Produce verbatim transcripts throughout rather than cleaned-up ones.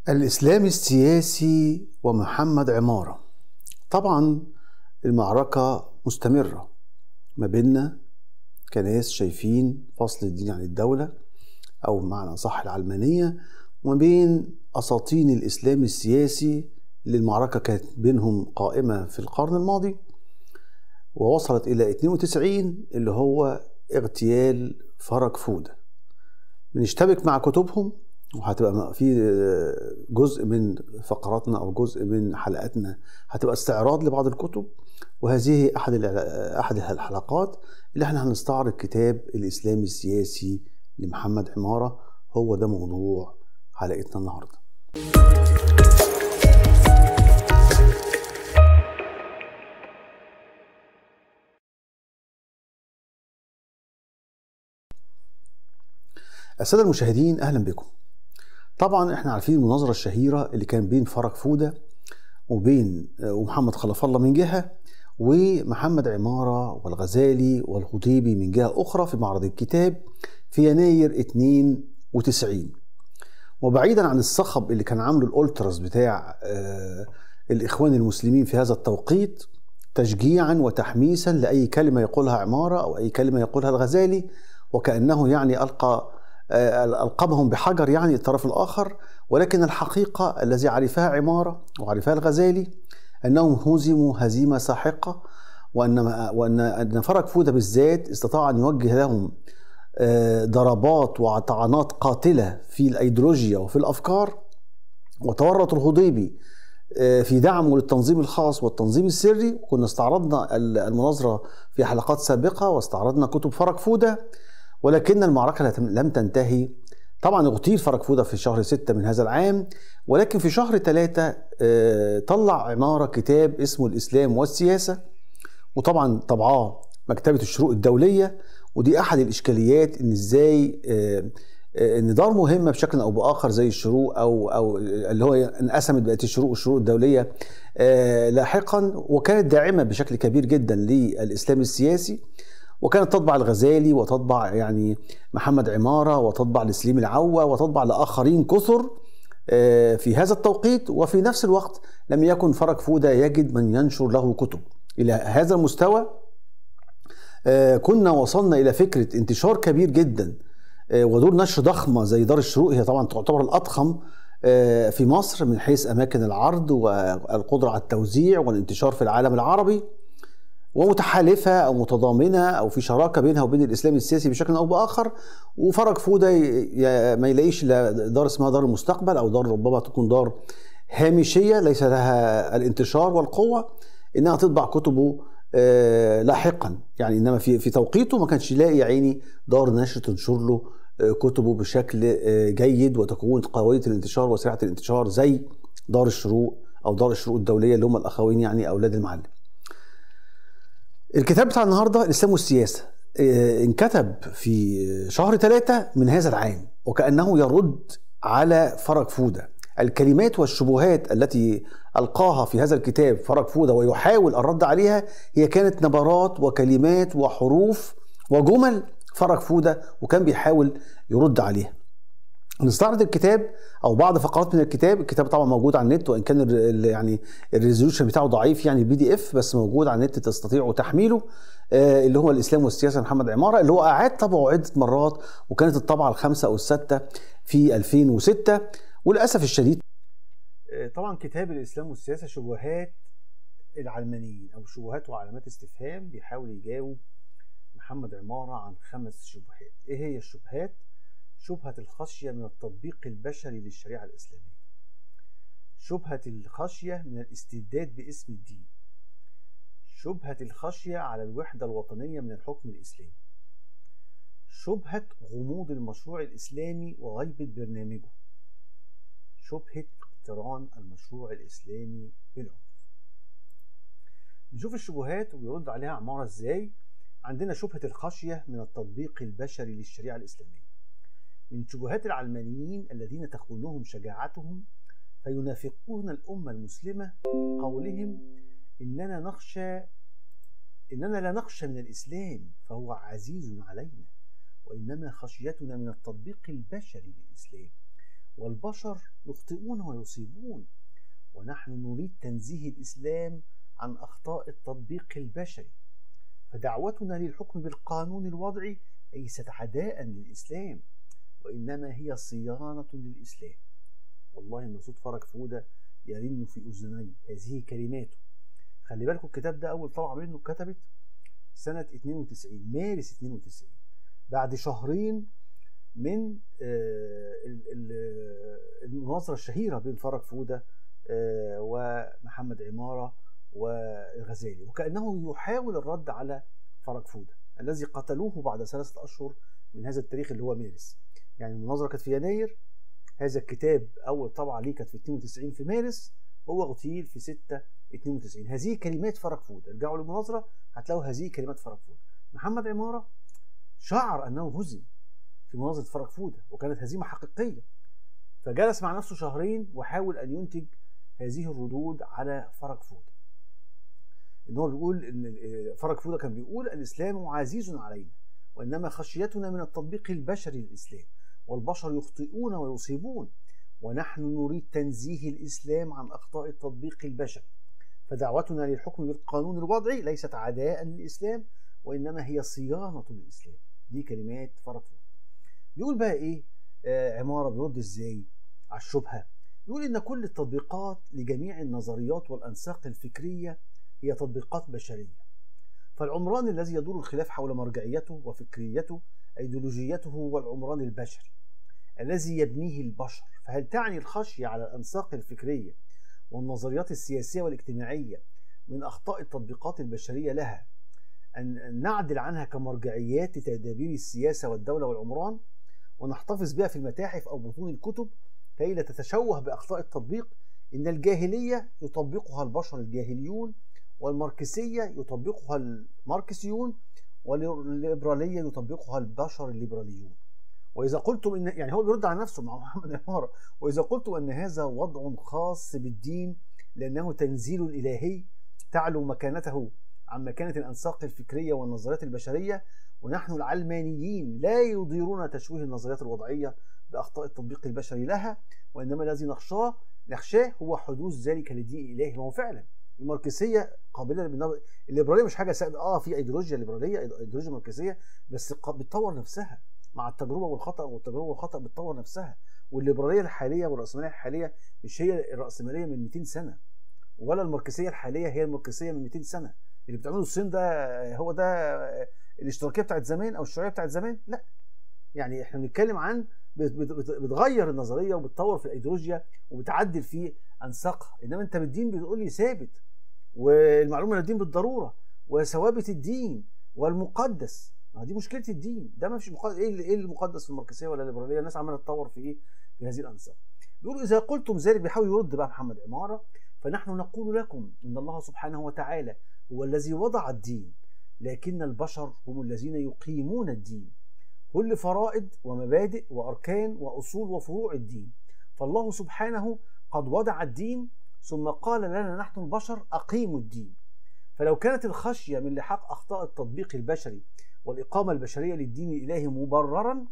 الإسلام السياسي ومحمد عمارة. طبعا المعركة مستمرة ما بيننا كناس شايفين فصل الدين عن الدولة أو بمعنى أصح العلمانية، وما بين أساطين الإسلام السياسي اللي المعركة كانت بينهم قائمة في القرن الماضي ووصلت إلى اثنين وتسعين اللي هو اغتيال فرج فودة. بنشتبك مع كتبهم، وهتبقى في جزء من فقراتنا او جزء من حلقاتنا هتبقى استعراض لبعض الكتب، وهذه احد احد الحلقات اللي احنا هنستعرض كتاب الاسلام السياسي لمحمد عمارة. هو ده موضوع حلقتنا النهارده. الساده المشاهدين، اهلا بكم. طبعا احنا عارفين المناظره الشهيره اللي كان بين فرج فودة وبين ومحمد خلف الله من جهه، ومحمد عمارة والغزالي والخطيبي من جهه اخرى في معرض الكتاب في يناير اثنين وتسعين. وبعيدا عن الصخب اللي كان عامله الالتراس بتاع آه الاخوان المسلمين في هذا التوقيت تشجيعا وتحميسا لاي كلمه يقولها عمارة او اي كلمه يقولها الغزالي، وكانه يعني القى ألقبهم بحجر يعني الطرف الآخر، ولكن الحقيقة الذي عرفها عمارة وعرفها الغزالي أنهم هزموا هزيمة ساحقة، وأن وأن أن فرج فودة بالذات استطاع أن يوجه لهم ضربات وطعنات قاتلة في الأيديولوجيا وفي الأفكار، وتورط الخضيبي في دعمه للتنظيم الخاص والتنظيم السري. وكنا استعرضنا المناظرة في حلقات سابقة واستعرضنا كتب فرج فودة، ولكن المعركة لم تنتهي. طبعا اغتيل فرج فودة في شهر ستة من هذا العام، ولكن في شهر ثلاثة طلع عمارة كتاب اسمه الإسلام والسياسة، وطبعا طبعاه مكتبة الشروق الدولية. ودي أحد الإشكاليات، إن إزاي إن دار مهمة بشكل أو بآخر زي الشروق أو أو اللي هو انقسمت بقت الشروق والشروق الدولية لاحقا، وكانت داعمة بشكل كبير جدا للإسلام السياسي، وكانت تطبع الغزالي وتطبع يعني محمد عمارة وتطبع لسليم العوة وتطبع لآخرين كثر في هذا التوقيت. وفي نفس الوقت لم يكن فرج فودة يجد من ينشر له كتب إلى هذا المستوى. كنا وصلنا إلى فكرة انتشار كبير جدا ودور نشر ضخمة زي دار الشروق، هي طبعا تعتبر الأضخم في مصر من حيث أماكن العرض والقدرة على التوزيع والانتشار في العالم العربي، ومتحالفة أو متضامنة أو في شراكة بينها وبين الإسلام السياسي بشكل أو بآخر. وفرج فودة ما يلاقيش دار اسمها دار المستقبل، أو دار ربما تكون دار هامشية ليس لها الانتشار والقوة إنها تطبع كتبه لاحقا يعني، إنما في في توقيته ما كانش يلاقي يا عيني دار نشر تنشر له كتبه بشكل جيد وتكون قوية الانتشار وسرعة الانتشار زي دار الشروق أو دار الشروق الدولية اللي هم الأخوين يعني أولاد المعلم. الكتاب بتاع النهارده الإسلام والسياسة انكتب في شهر ثلاثة من هذا العام، وكأنه يرد على فرج فودة. الكلمات والشبهات التي ألقاها في هذا الكتاب فرج فودة ويحاول الرد عليها هي كانت نبرات وكلمات وحروف وجمل فرج فودة، وكان بيحاول يرد عليها. نستعرض الكتاب او بعض فقرات من الكتاب. الكتاب طبعا موجود على النت، وان كان ال يعني الريزولوشن بتاعه ضعيف يعني البي دي اف، بس موجود على النت تستطيعوا تحميله، آه اللي هو الاسلام والسياسه محمد عمارة، اللي هو اعاد طبعه عده مرات، وكانت الطبعه الخامسه او السادسه في ألفين وستة. وللاسف الشديد آه طبعا كتاب الاسلام والسياسه شبهات العلمانيين او شبهات وعلامات استفهام، بيحاول يجاوب محمد عمارة عن خمس شبهات. ايه هي الشبهات؟ شبهة الخشية من التطبيق البشري للشريعة الإسلامية، شبهة الخشية من الاستبداد باسم الدين، شبهة الخشية على الوحدة الوطنية من الحكم الإسلامي، شبهة غموض المشروع الإسلامي وغيبة برنامجه، شبهة اقتران المشروع الإسلامي بالعنف. نشوف الشبهات ويرد عليها عمارة ازاي. عندنا شبهة الخشية من التطبيق البشري للشريعة الإسلامية. من شبهات العلمانيين الذين تخونهم شجاعتهم فينافقون الأمة المسلمة قولهم إننا نخشى إننا لا نخشى من الإسلام فهو عزيز علينا، وإنما خشيتنا من التطبيق البشري للإسلام، والبشر يخطئون ويصيبون، ونحن نريد تنزيه الإسلام عن أخطاء التطبيق البشري، فدعوتنا للحكم بالقانون الوضعي ليست عداء للإسلام، وإنما هي صيانة للإسلام. والله إن صوت فرج فودة يرن في أذني هذه كلماته. خلي بالكم الكتاب ده أول طبعة منه اتكتبت سنة اتنين وتسعين، مارس اتنين وتسعين، بعد شهرين من المناظرة الشهيرة بين فرج فودة ومحمد عمارة والغزالي، وكأنه يحاول الرد على فرج فودة الذي قتلوه بعد ثلاثة أشهر من هذا التاريخ اللي هو مارس. يعني المناظرة كانت في يناير، هذا الكتاب أول طبعة ليه كانت في اتنين وتسعين في مارس، هو اغتيل في ستة اتنين وتسعين. هذه كلمات فرج فودة، ارجعوا للمناظرة هتلاقوا هذه كلمات فرج فودة. محمد عمارة شعر أنه هزم في مناظرة فرج فودة وكانت هزيمة حقيقية، فجلس مع نفسه شهرين وحاول أن ينتج هذه الردود على فرج فودة. إن هو بيقول إن فرج فودة كان بيقول الإسلام عزيز علينا، وإنما خشيتنا من التطبيق البشري للإسلام، والبشر يخطئون ويصيبون، ونحن نريد تنزيه الإسلام عن أخطاء التطبيق البشري، فدعوتنا للحكم بالقانون الوضعي ليست عداء للإسلام، وإنما هي صيانة للإسلام. دي كلمات فرج فودة. بيقول بقى إيه آه عمارة بيرد إزاي على الشبهة؟ بيقول إن كل التطبيقات لجميع النظريات والأنساق الفكرية هي تطبيقات بشرية، فالعمران الذي يدور الخلاف حول مرجعيته وفكريته أيديولوجيته هو العمران البشري الذي يبنيه البشر. فهل تعني الخشية على الأنساق الفكرية والنظريات السياسية والاجتماعية من أخطاء التطبيقات البشرية لها أن نعدل عنها كمرجعيات لتدابير السياسة والدولة والعمران ونحتفظ بها في المتاحف أو بطون الكتب كي لا تتشوه بأخطاء التطبيق؟ إن الجاهلية يطبقها البشر الجاهليون، والماركسية يطبقها الماركسيون، والليبرالية يطبقها البشر الليبراليون. وإذا قلتم إن، يعني هو بيرد على نفسه مع محمد عمارة، وإذا قلتم أن هذا وضع خاص بالدين لأنه تنزيل إلهي تعلو مكانته عن مكانة الأنساق الفكرية والنظريات البشرية، ونحن العلمانيين لا يضيرون تشويه النظريات الوضعية بأخطاء التطبيق البشري لها، وإنما الذي نخشاه نخشاه هو حدوث ذلك لدين إلهي. ما هو فعلا الماركسية قابلة للنظر، الليبرالية مش حاجة سائدة، اه في ايديولوجيا ليبرالية، ايديولوجيا ماركسية، بس بتطور نفسها مع التجربة والخطأ، والتجربة والخطأ بتطور نفسها. والليبرالية الحالية والرأسمالية الحالية مش هي الرأسمالية من مئتين سنة، ولا الماركسية الحالية هي الماركسية من مئتين سنة. اللي بتعمله الصين ده هو ده الاشتراكية بتاعت زمان أو الشيوعية بتاعت زمان؟ لا، يعني احنا بنتكلم عن بتغير النظرية وبتطور في الايديولوجيا وبتعدل في أنساقها. إنما أنت بالدين بتقول لي ثابت، والمعلومة من الدين بالضرورة، وثوابت الدين والمقدس. ما دي مشكلة الدين ده، ما فيش مقدس. ايه ايه المقدس في الماركسية ولا الليبرالية؟ الناس عمالة تطور في ايه في هذه الأنساق. بيقولوا إذا قلتم ذلك، بيحاول يرد بقى محمد عمارة، فنحن نقول لكم إن الله سبحانه وتعالى هو الذي وضع الدين، لكن البشر هم الذين يقيمون الدين، كل فرائض ومبادئ وأركان وأصول وفروع الدين. فالله سبحانه قد وضع الدين ثم قال لنا نحن البشر أقيموا الدين. فلو كانت الخشية من لحاق أخطاء التطبيق البشري والإقامة البشرية للدين الإلهي مبررا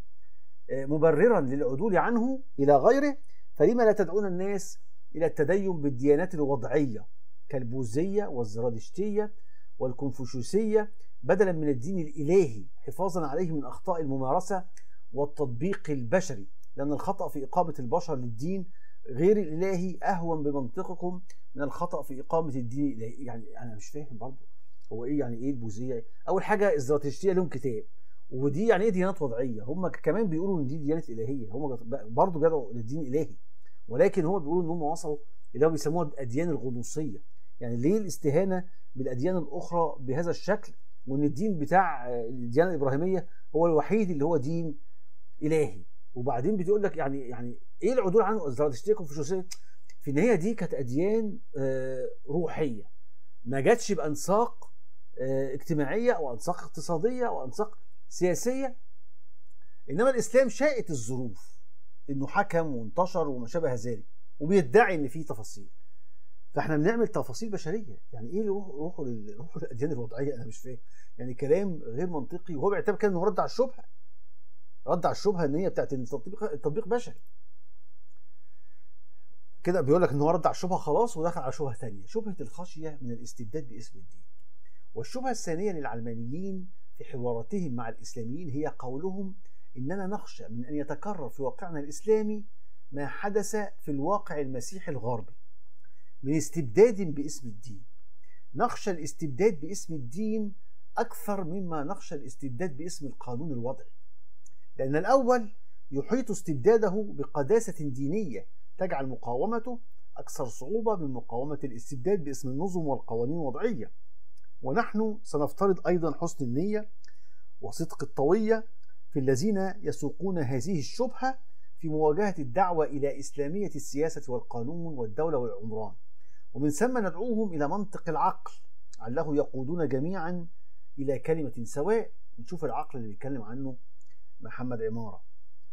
مبررا للعدول عنه إلى غيره، فلما لا تدعون الناس إلى التدين بالديانات الوضعية كالبوذية والزرادشتية والكونفوشيوسية بدلا من الدين الإلهي، حفاظا عليه من أخطاء الممارسة والتطبيق البشري، لأن الخطأ في إقامة البشر للدين غير الإلهي أهون بمنطقكم من الخطأ في إقامة الدين الإلهي. يعني أنا مش فاهم برضه هو إيه يعني إيه البوذية؟ أول حاجة الزرادشتية لهم كتاب، ودي يعني إيه ديانات وضعية؟ هم كمان بيقولوا إن دي ديانة إلهية، هم برضه بيدعوا للدين الإلهي، ولكن هم بيقولوا إن هم وصلوا اللي هم بيسموها الأديان الغنوصية. يعني ليه الاستهانة بالأديان الأخرى بهذا الشكل، وإن الدين بتاع الديانة الإبراهيمية هو الوحيد اللي هو دين إلهي؟ وبعدين بتقول لك يعني يعني إيه العدول عنه؟ الزرادشتية والكونفوشيوسية في النهاية دي كانت أديان روحية، ما جاتش بأنساق اجتماعية أو أنساق اقتصادية أو أنساق سياسية. إنما الإسلام شاءت الظروف إنه حكم وانتشر وما شابه ذلك، وبيدعي إن فيه تفاصيل. فإحنا بنعمل تفاصيل بشرية. يعني إيه روحوا روحوا للأديان الوضعية؟ أنا مش فاهم، يعني كلام غير منطقي. وهو بيعتبر كان إنه رد على الشبهة، رد على الشبهة إن هي بتاعت التطبيق التطبيق بشري. كده بيقول لك ان هو رد على الشبهه خلاص ودخل على شبهه ثانيه، شبهه الخشيه من الاستبداد باسم الدين. والشبهه الثانيه للعلمانيين في حواراتهم مع الاسلاميين هي قولهم اننا نخشى من ان يتكرر في واقعنا الاسلامي ما حدث في الواقع المسيحي الغربي من استبداد باسم الدين. نخشى الاستبداد باسم الدين اكثر مما نخشى الاستبداد باسم القانون الوضعي، لان الاول يحيط استبداده بقداسه دينيه تجعل مقاومته أكثر صعوبة من مقاومة الاستبداد باسم النظم والقوانين الوضعية. ونحن سنفترض أيضا حسن النية وصدق الطوية في الذين يسوقون هذه الشبهة في مواجهة الدعوة إلى إسلامية السياسة والقانون والدولة والعمران، ومن ثم ندعوهم إلى منطق العقل علّه يقودون جميعا إلى كلمة سواء. نشوف العقل اللي بيتكلم عنه محمد عمارة.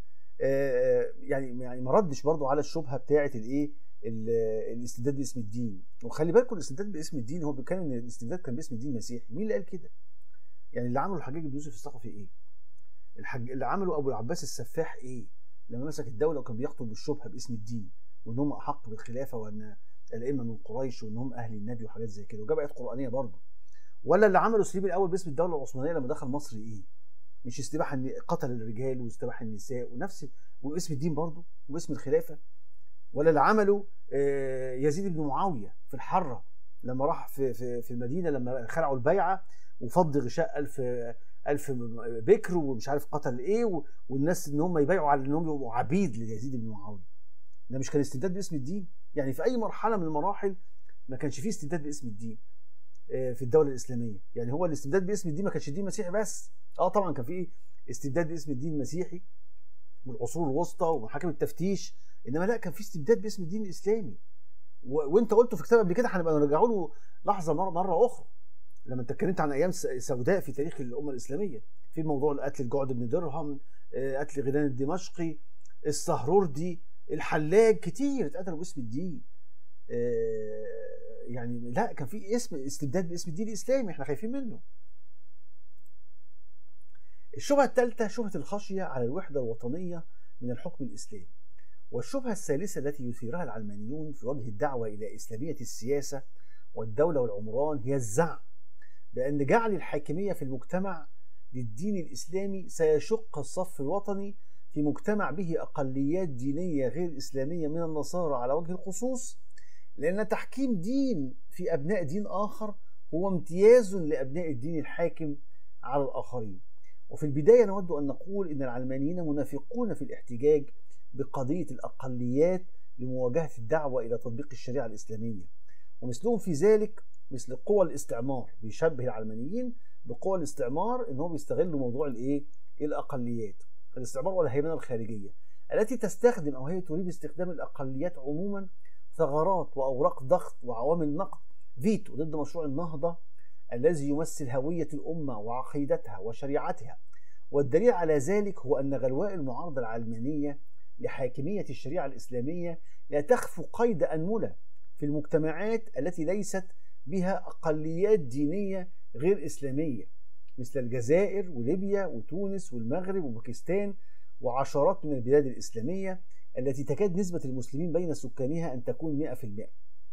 يعني يعني ما ردش برضو على الشبهه بتاعه الايه الاستبداد باسم الدين. وخلي بالكم الاستبداد باسم الدين هو بيتكلم ان الاستبداد كان باسم الدين مسيحي. مين اللي قال كده؟ يعني اللي عمله الحجاج بن يوسف الثقفي ايه؟ الحج... اللي عمله ابو العباس السفاح ايه؟ لما مسك الدوله وكان بيخطب بالشبهه باسم الدين وان هم احق بالخلافه وان الائمه من قريش وان هم اهل النبي وحاجات زي كده، وجاب ايات قرانيه برضه. ولا اللي عمله سليم الاول باسم الدوله العثمانيه لما دخل مصر ايه؟ مش استباح ان قتل الرجال واستباح النساء ونفس واسم الدين برضه واسم الخلافه. ولا اللي عمله يزيد بن معاويه في الحره لما راح في في في المدينه لما خلعوا البيعه وفض غشاء ألف ألف بكر ومش عارف قتل ايه، والناس ان هم يبايعوا على انهم يبقوا عبيد ليزيد بن معاويه. ده مش كان استبداد باسم الدين؟ يعني في اي مرحله من المراحل ما كانش فيه استبداد باسم الدين في الدوله الاسلاميه. يعني هو الاستبداد باسم الدين ما كانش دين مسيحي بس، اه طبعا كان فيه استبداد باسم الدين المسيحي والعصور الوسطى ومحاكم التفتيش، انما لا كان في استبداد باسم الدين الاسلامي. و... وانت قلته في كتاب قبل كده، هنبقى نرجعوا له لحظه مره مره اخرى لما انت اتكلمت عن ايام سوداء في تاريخ الامه الاسلاميه، في موضوع قتل الجعد بن درهم، قتل غيلان الدمشقي، السهروردي، الحلاج، كتير اتقتلوا باسم الدين. يعني لا كان في اسم استبداد باسم الدين الاسلامي احنا خايفين منه. الشبهه الثالثه شبهه الخشيه على الوحده الوطنيه من الحكم الاسلامي. والشبهه الثالثه التي يثيرها العلمانيون في وجه الدعوه الى اسلاميه السياسه والدوله والعمران هي الزعم بان جعل الحاكميه في المجتمع للدين الاسلامي سيشق الصف الوطني في مجتمع به اقليات دينيه غير اسلاميه من النصارى على وجه الخصوص، لان تحكيم دين في ابناء دين اخر هو امتياز لابناء الدين الحاكم على الاخرين. وفي البداية نود أن نقول إن العلمانيين منافقون في الاحتجاج بقضية الأقليات لمواجهة الدعوة إلى تطبيق الشريعة الإسلامية، ومثلهم في ذلك مثل قوى الاستعمار. بيشبه العلمانيين بقوى الاستعمار إن هو بيستغلوا موضوع الإيه؟ الأقليات، الاستعمار والهيمنة الخارجية التي تستخدم أو هي تريد استخدام الأقليات عموما ثغرات وأوراق ضغط وعوامل نقد فيتو ضد مشروع النهضة الذي يمثل هوية الأمة وعقيدتها وشريعتها. والدليل على ذلك هو أن غلواء المعارضة العلمانية لحاكمية الشريعة الإسلامية لا تخفو قيد أنملة في المجتمعات التي ليست بها أقليات دينية غير إسلامية مثل الجزائر وليبيا وتونس والمغرب وباكستان وعشرات من البلاد الإسلامية التي تكاد نسبة المسلمين بين سكانها أن تكون مئة في المئة.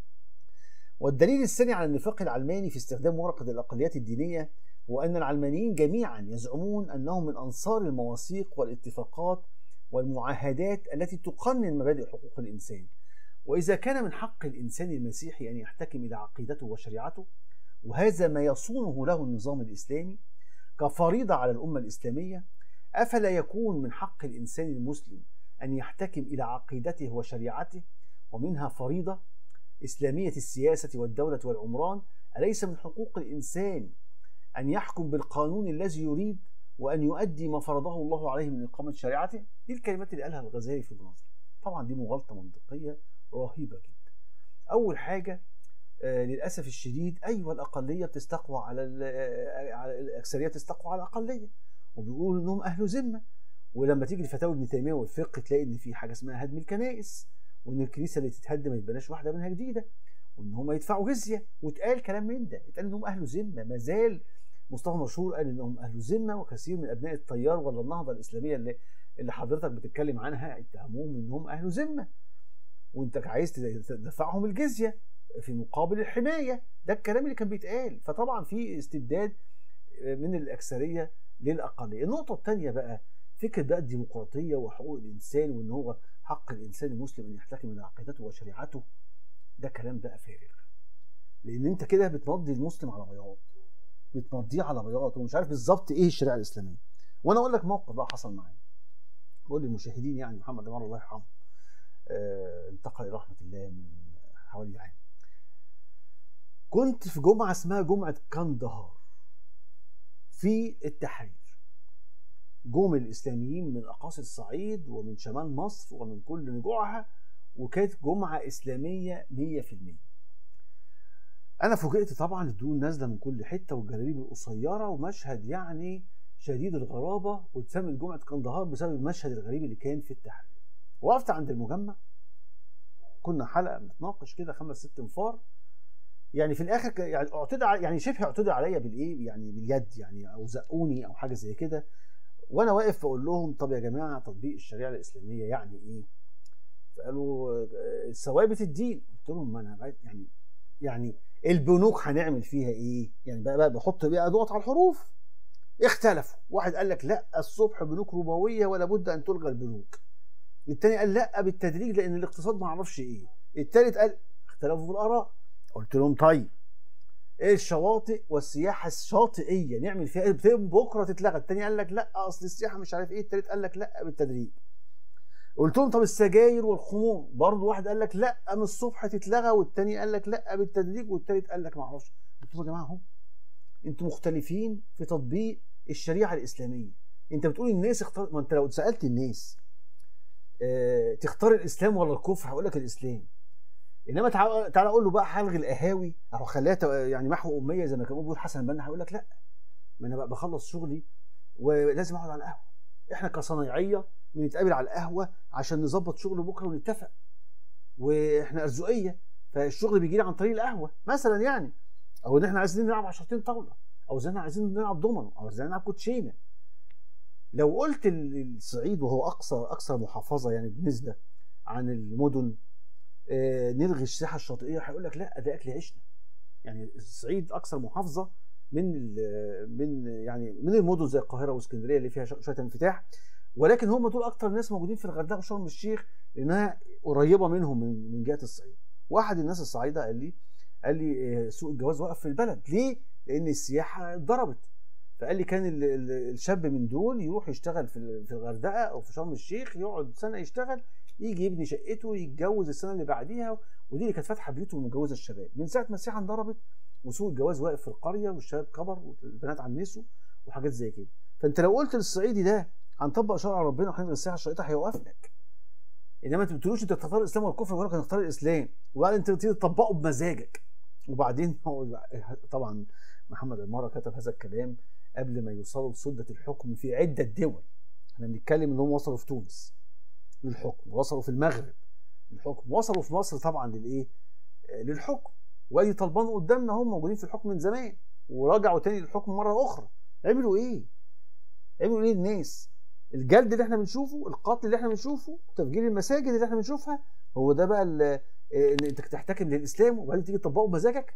والدليل الثاني على النفاق العلماني في استخدام ورقة الأقليات الدينية هو أن العلمانيين جميعا يزعمون أنهم من أنصار المواثيق والاتفاقات والمعاهدات التي تقنن مبادئ حقوق الإنسان. وإذا كان من حق الإنسان المسيحي أن يحتكم إلى عقيدته وشريعته، وهذا ما يصونه له النظام الإسلامي كفريضة على الأمة الإسلامية، أفلا يكون من حق الإنسان المسلم أن يحتكم إلى عقيدته وشريعته ومنها فريضة إسلامية السياسة والدولة والعمران؟ أليس من حقوق الإنسان أن يحكم بالقانون الذي يريد وأن يؤدي ما فرضه الله عليه من إقامة شريعته؟ دي الكلمات اللي قالها الغزالي في المناظرة. طبعا دي مغالطة منطقية رهيبة جدا. أول حاجة آه للأسف الشديد أيوة الأقلية بتستقوى على, على الأكثرية بتستقوى على الأقلية وبيقولوا إنهم أهل ذمة. ولما تيجي لفتاوى ابن تيمية والفقه تلاقي إن في حاجة اسمها هدم الكنائس، وإن الكنيسة اللي تتهدم ما يتبناش واحدة منها جديدة، وإن هم يدفعوا جزية، واتقال كلام من ده، اتقال إنهم أهل ذمة. ما زال مصطفى مشهور قال إنهم أهل ذمة، وكثير من أبناء التيار ولا النهضة الإسلامية اللي اللي حضرتك بتتكلم عنها اتهموهم إنهم أهل ذمة. وانت عايز تدفعهم الجزيه في مقابل الحمايه. ده الكلام اللي كان بيتقال. فطبعا في استبداد من الاكثريه للاقليه. النقطه الثانيه بقى فكره بقى الديمقراطيه وحقوق الانسان، وان هو حق الانسان المسلم ان يحتكم الى عقيدته وشريعته. ده كلام بقى فارغ، لان انت كده بتمضي المسلم على بياض، بتمضيه على بياض ومش عارف بالظبط ايه الشريعه الاسلاميه. وانا اقول لك موقف بقى حصل معايا، بقول للمشاهدين يعني محمد عمار الله يرحمه آه انتقل الى رحمه الله من حوالي عام. كنت في جمعه اسمها جمعه كندهار في التحرير. جم الاسلاميين من اقاصي الصعيد ومن شمال مصر ومن كل نجوعها، وكانت جمعه اسلاميه مية في المية. انا فوجئت طبعا الدول نازله من كل حته والجلاليب القصيره، ومشهد يعني شديد الغرابه، واتسمت جمعه كندهار بسبب المشهد الغريب اللي كان في التحرير. وقفت عند المجمع، كنا حلقه بنتناقش كده خمس ست انفار، يعني في الاخر يعني اعتدى يعني شبه اعتدى عليا بالايه يعني باليد يعني، او زقوني او حاجه زي كده. وانا واقف بقول لهم طب يا جماعه تطبيق الشريعه الاسلاميه يعني ايه؟ فقالوا ثوابت الدين. قلت لهم ما انا يعني يعني البنوك هنعمل فيها ايه؟ يعني بقى, بقى بحط بقى ضغط على الحروف. اختلفوا، واحد قال لك لا الصبح بنوك ربويه ولا بد ان تلغى البنوك. الثاني قال لا بالتدريج لان الاقتصاد ما اعرفش ايه. الثالث قال اختلفوا في الاراء. قلت لهم طيب ايه الشواطئ والسياحه الشاطئيه نعمل فيها ايه؟ بكره تتلغى. الثاني قال لك لا اصل السياحه مش عارف ايه. الثالث قال لك لا بالتدريج. قلت لهم طب السجاير والخمور برضه، واحد قال لك لا من الصبح تتلغى، والثاني قال لك لا بالتدريج، والثالث قال لك ما اعرفش. قلت لهم يا جماعه اهو انتوا مختلفين في تطبيق الشريعه الاسلاميه. انت بتقول الناس اختار، ما انت لو سالت الناس اه تختار الاسلام ولا الكفر هقول لك الاسلام. انما تعالى تعالى اقول له بقى هلغي القهاوي او خليها يعني محو اميه زي ما كان بيقول حسن البنا، هيقول لك لا ما انا بقى بخلص شغلي ولازم اقعد على القهوه. احنا كصنايعيه بنتقابل على القهوه عشان نظبط شغل بكره ونتفق، واحنا ارزقيه فالشغل بيجي لي عن طريق القهوه مثلا يعني، او ان احنا عايزين نلعب عشرتين طاوله، او زي عايزين نلعب دومينو، او زي نلعب كوتشينه. لو قلت الصعيد وهو اقصى اكثر محافظه يعني بالنسبه عن المدن آه نلغي السياحه الشاطئيه، هيقول لك لا ده اكل عيشنا. يعني الصعيد اكثر محافظه من من يعني من المدن زي القاهره واسكندريه اللي فيها شويه انفتاح، ولكن هم دول اكتر ناس موجودين في الغردقه وشرم الشيخ لانها قريبه منهم من من جهه الصعيد. واحد الناس الصعيده قال لي قال لي سوق الجواز وقف في البلد ليه؟ لان السياحه اتضربت. فقال لي كان ال ال الشاب من دول يروح يشتغل في في الغردقه او في شرم الشيخ، يقعد سنه يشتغل، يجي يبني شقته، يتجوز السنه اللي بعديها، ودي اللي كانت فاتحه بيوته ومتجوزه الشباب. من ساعه ما السياحه انضربت وسوق الجواز واقف في القريه والشباب كبر والبنات عنسوا وحاجات زي كده. فانت لو قلت للصعيدي ده هنطبق شرع ربنا وهنلغي السياحه الشاطئه هيوقف لك. انما انت ما بتقولوش انت تختار الاسلام ولا الكفر، ولا هنختار الاسلام، وبعدين انت تيجي تطبقه بمزاجك. وبعدين هو طبعا محمد عماره كتب هذا الكلام قبل ما يوصلوا لسده الحكم في عده دول. احنا بنتكلم ان هم وصلوا في تونس للحكم، وصلوا في المغرب للحكم، وصلوا في مصر طبعا للايه؟ للحكم. وادي طلبان قدامنا هم موجودين في الحكم من زمان ورجعوا تاني للحكم مره اخرى. عملوا ايه؟ عملوا ايه الناس؟ الجلد اللي احنا بنشوفه، القتل اللي احنا بنشوفه، تفجير المساجد اللي احنا بنشوفها، هو ده بقى ان انت تحتكم للاسلام وبعدين تيجي تطبقه بمزاجك؟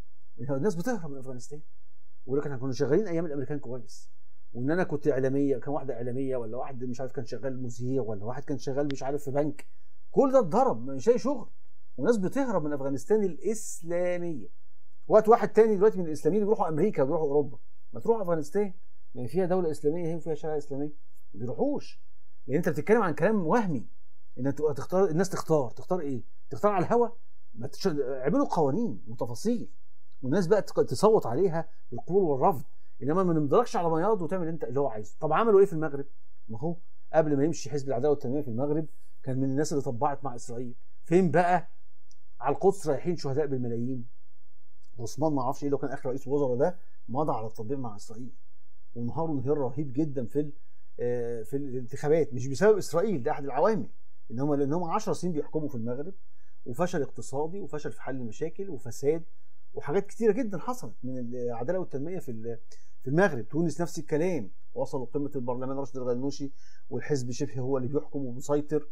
الناس بتهرب من افغانستان ويقول لك احنا كنا شغالين ايام الامريكان كويس، وان انا كنت اعلاميه، كان واحده اعلاميه ولا واحد مش عارف كان شغال مذيع ولا واحد كان شغال مش عارف في بنك، كل ده اتضرب مش لاقي شغل، وناس بتهرب من افغانستان الاسلاميه. وقت واحد تاني دلوقتي من الاسلاميين بيروحوا امريكا بيروحوا اوروبا، ما تروح افغانستان يعني فيها دوله اسلاميه هي وفيها شريعه اسلاميه، ما بيروحوش. لان انت بتتكلم عن كلام وهمي ان انت تختار، الناس تختار تختار ايه؟ تختار على الهوا؟ ما تش... اعملوا قوانين وتفاصيل والناس بقى تصوت عليها بالقبول والرفض، انما ما نمضركش على بياض وتعمل انت اللي هو عايزه. طب عملوا ايه في المغرب؟ ما هو قبل ما يمشي حزب العداله والتنميه في المغرب كان من الناس اللي طبعت مع اسرائيل. فين بقى؟ على القدس رايحين شهداء بالملايين. عثمان ما اعرفش ايه لو كان اخر رئيس وزراء ده مضى على التطبيق مع اسرائيل وانهاروا انهيار رهيب جدا في في الانتخابات، مش بسبب اسرائيل، ده احد العوامل، ان هم لان هم عشر سنين بيحكموا في المغرب وفشل اقتصادي وفشل في حل المشاكل وفساد وحاجات كتيره جدا حصلت من العداله والتنميه في في المغرب. تونس نفس الكلام، وصلوا قمه البرلمان راشد الغنوشي والحزب شبه هو اللي بيحكم وبيسيطر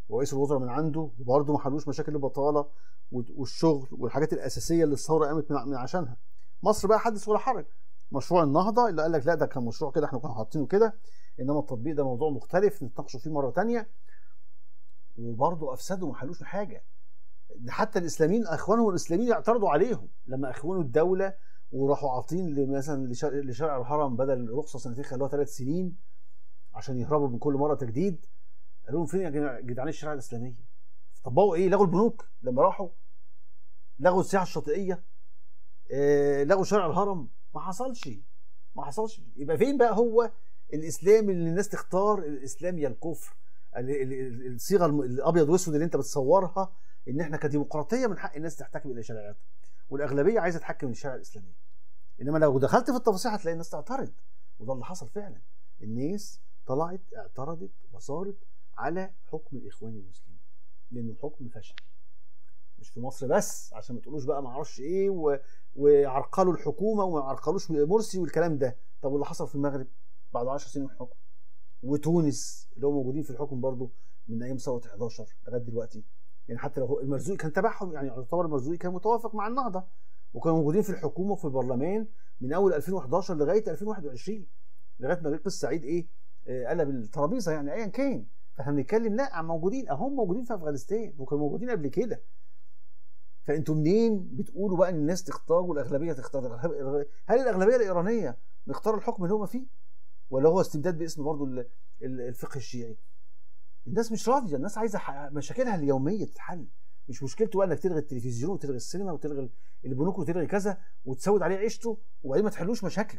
ورئيس الوزراء من عنده، وبرضه ما حلوش مشاكل البطاله والشغل والحاجات الاساسيه اللي الثوره قامت من عشانها. مصر بقى حدث ولا حرج. مشروع النهضه اللي قال لك لا ده كان مشروع كده احنا كنا حاطينه كده، انما التطبيق ده موضوع مختلف نتناقشوا فيه مره ثانيه. وبرضه افسدوا ما حلوش حاجه. ده حتى الاسلاميين اخوانهم الاسلاميين اعترضوا عليهم لما اخوانوا الدوله وراحوا عاطين مثلا لشارع الهرم بدل رخصه سنتين خلوها ثلاث سنين عشان يهربوا من كل مره تجديد. قالوا لهم فين يا جدعان الشريعه الاسلاميه؟ طبقوا ايه؟ لغوا البنوك لما راحوا، لغوا السياحه الشاطئيه، آه، لغوا شارع الهرم. ما حصلش ما حصلش. يبقى فين بقى هو الاسلام اللي الناس تختار الاسلام يا الكفر؟ الصيغه الابيض واسود اللي انت بتصورها ان احنا كديمقراطيه من حق الناس تحتكم الى شريعتها، والاغلبيه عايزه تحكم الشريعه الاسلاميه. انما لو دخلت في التفاصيل هتلاقي الناس تعترض، وده اللي حصل فعلا. الناس طلعت اعترضت وصارت على حكم الاخوان المسلمين لانه حكم فشل. مش في مصر بس، عشان ما تقولوش بقى ما اعرفش ايه و... وعرقلوا الحكومه وما عرقلوش مرسي والكلام ده. طب واللي حصل في المغرب بعد عشر سنين من الحكم، وتونس اللي هم موجودين في الحكم برضه من ايام ثوره احداشر لغايه دلوقتي. يعني حتى لو المرزوقي كان تبعهم، يعني يعتبر المرزوقي كان متوافق مع النهضه، وكانوا موجودين في الحكومه وفي البرلمان من اول ألفين وحداشر لغايه ألفين وواحد وعشرين، لغايه ما قيس سعيد ايه آه قلب الترابيزه يعني ايا كان. فاحنا بنتكلم لا عن موجودين، اهم موجودين في افغانستان وكانوا موجودين قبل كده. فانتوا منين بتقولوا بقى ان الناس تختار والاغلبيه تختار؟ هل الاغلبيه الايرانيه مختار الحكم اللي هم فيه؟ ولا هو استبداد باسم برضه الفقه الشيعي؟ الناس مش راضيه، الناس عايزه مشاكلها اليوميه تتحل. مش مشكلته بقى انك تلغي التلفزيون وتلغي السينما وتلغي البنوك وتلغي كذا وتسود عليه عيشته وبعدين ما تحلوش مشاكله.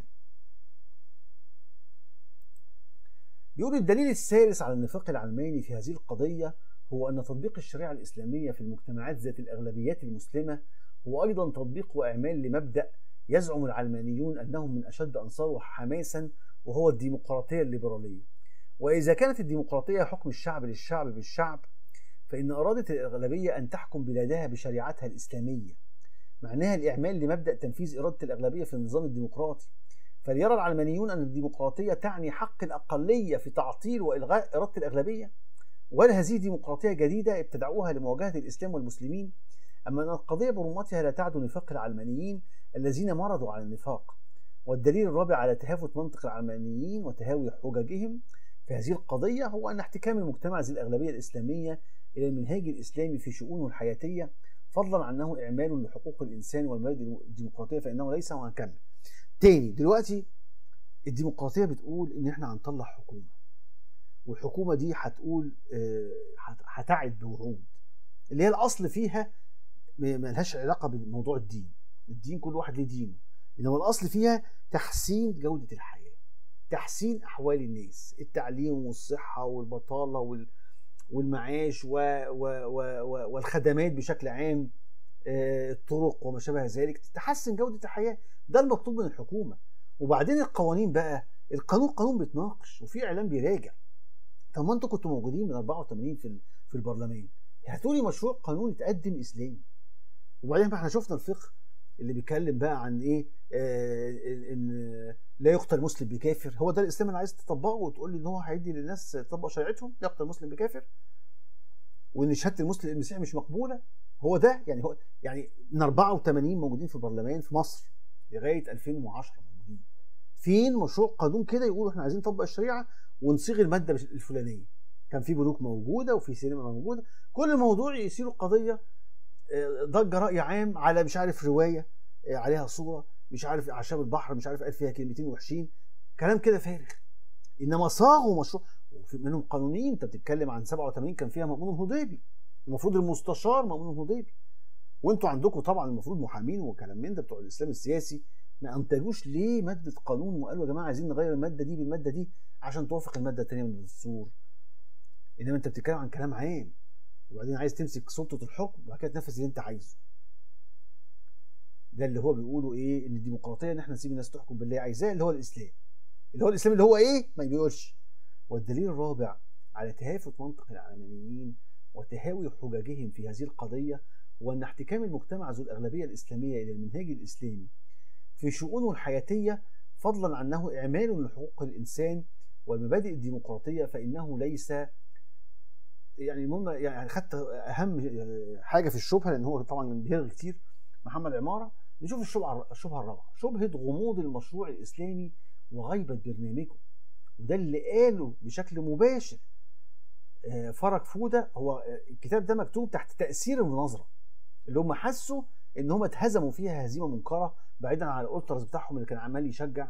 بيقول الدليل الثالث على النفاق العلماني في هذه القضيه هو أن تطبيق الشريعة الإسلامية في المجتمعات ذات الأغلبيات المسلمة هو أيضا تطبيق وإعمال لمبدأ يزعم العلمانيون أنهم من أشد أنصاره حماسا، وهو الديمقراطية الليبرالية. وإذا كانت الديمقراطية حكم الشعب للشعب بالشعب، فإن أرادت الأغلبية أن تحكم بلادها بشريعتها الإسلامية، معناها الإعمال لمبدأ تنفيذ إرادة الأغلبية في النظام الديمقراطي. فليرى العلمانيون أن الديمقراطية تعني حق الأقلية في تعطيل وإلغاء إرادة الأغلبية، وهل هذه ديمقراطية جديدة ابتدعوها لمواجهة الإسلام والمسلمين؟ أما أن القضية برمتها لا تعد نفاق العلمانيين الذين مرضوا على النفاق. والدليل الرابع على تهافت منطق العلمانيين وتهاوي حججهم في هذه القضية هو أن احتكام المجتمع ذي الأغلبية الإسلامية إلى المنهاج الإسلامي في شؤونه الحياتية، فضلا عن أنه إعمال لحقوق الإنسان والمبادئ الديمقراطية، فإنه ليس. وهنكمل تاني دلوقتي. الديمقراطية بتقول إن إحنا هنطلع حكومة، والحكومة دي هتقول هتعد بوعود اللي هي الأصل فيها ما لهاش علاقة بموضوع الدين. الدين كل واحد ليه دينه، إنما الأصل فيها تحسين جودة الحياة، تحسين أحوال الناس، التعليم والصحة والبطالة والمعاش والخدمات بشكل عام، الطرق وما شابه ذلك، تحسن جودة الحياة. ده المطلوب من الحكومة. وبعدين القوانين بقى، القانون قانون بيتناقش وفي إعلام بيراجع. طب ما انتوا كنتوا موجودين من أربعة وثمانين في في البرلمان، هاتولي مشروع قانون يتقدم اسلامي. وبعدين احنا شفنا الفقه اللي بيتكلم بقى عن ايه، آه ان لا يقتل مسلم بكافر. هو ده الاسلام اللي عايز تطبقه وتقول لي ان هو هيدي للناس تطبق شريعتهم؟ يقتل مسلم بكافر، وان شهاده المسلم المسيحي مش مقبوله. هو ده يعني هو يعني من أربعة وثمانين موجودين في البرلمان في مصر لغايه ألفين وعشرة موجودين. فين مشروع قانون كده يقولوا احنا عايزين نطبق الشريعه ونصيغ الماده الفلانيه؟ كان في بنوك موجوده وفي سينما موجوده. كل الموضوع يصيروا قضيه ضج راي عام على مش عارف روايه عليها صوره، مش عارف اعشاب البحر مش عارف قال فيها كلمتين وحشين، كلام كده فارغ. انما صاغوا مشروع وفي منهم قانونيين. انت بتتكلم عن سبعة وثمانين كان فيها مأمون الهضيبي، المفروض المستشار مأمون الهضيبي، وانتوا عندكم طبعا المفروض محامين وكلام من ده بتوع الاسلام السياسي. ما انتجوش ليه ماده قانون وقالوا يا جماعه عايزين نغير الماده دي بالماده دي عشان توافق الماده الثانيه من الدستور؟ انما انت بتتكلم عن كلام عام، وبعدين عايز تمسك سلطه الحكم وبعد كده تنفذ اللي انت عايزه. ده اللي هو بيقولوا ايه، ان الديمقراطيه ان احنا نسيب الناس تحكم باللي هي عايزاه، اللي هو الاسلام. اللي هو الاسلام اللي هو ايه؟ ما بيقولش. والدليل الرابع على تهافت منطق العلمانيين وتهاوي حججهم في هذه القضيه هو ان احتكام المجتمع ذو الاغلبيه الاسلاميه الى المنهاج الاسلامي في شؤونه الحياتيه، فضلا عن انه اعمال لحقوق الانسان والمبادئ الديمقراطيه، فانه ليس يعني المهم يعني خدت اهم حاجه في الشبهه، لان هو طبعا بيرغي كتير محمد عماره. نشوف الشبهه الشبهه الرابعه، شبهه غموض المشروع الاسلامي وغيبه برنامجه. وده اللي قاله بشكل مباشر فرج فوده. هو الكتاب ده مكتوب تحت تاثير المناظره، اللي هم حسوا ان هم اتهزموا فيها هزيمه منكره، بعيدا عن الالتراس بتاعهم اللي كان عمال يشجع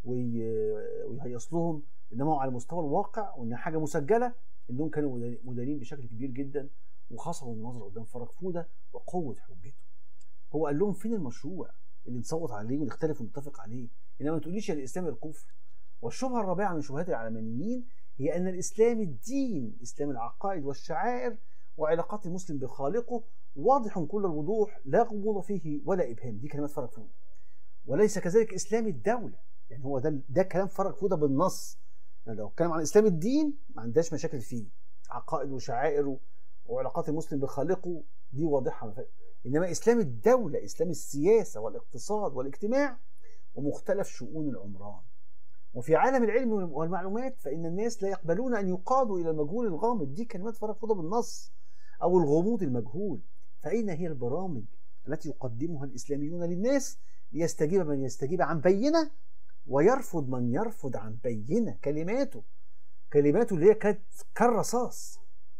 ويهيص لهم، انما هو على مستوى الواقع وان حاجه مسجله انهم كانوا مدانين بشكل كبير جدا، وخسروا النظره قدام فرج فوده وقوه حجته. هو قال لهم فين المشروع اللي نصوت عليه ونختلف ونتفق عليه، انما ما تقوليش يا الاسلام يا الكفر. والشبهه الرابعه من شبهات العلمانيين هي ان الاسلام الدين، اسلام العقائد والشعائر وعلاقات المسلم بخالقه واضح كل الوضوح، لا غموض فيه ولا ابهام. دي كلمات فرج فوده. وليس كذلك اسلام الدوله، يعني هو ده ده كلام فرج فوده بالنص. يعني لو اتكلم عن اسلام الدين ما عندهاش مشاكل فيه، عقائد وشعائر وعلاقات المسلم بخالقه دي واضحه. انما اسلام الدوله، اسلام السياسه والاقتصاد والاجتماع ومختلف شؤون العمران. وفي عالم العلم والمعلومات فان الناس لا يقبلون ان يقادوا الى المجهول الغامض. دي كلمات فرج فوده بالنص. او الغموض المجهول. فاين هي البرامج التي يقدمها الاسلاميون للناس ليستجيب من يستجيب عن بينه ويرفض من يرفض عن بينه؟ كلماته كلماته اللي هي كانت كالرصاص.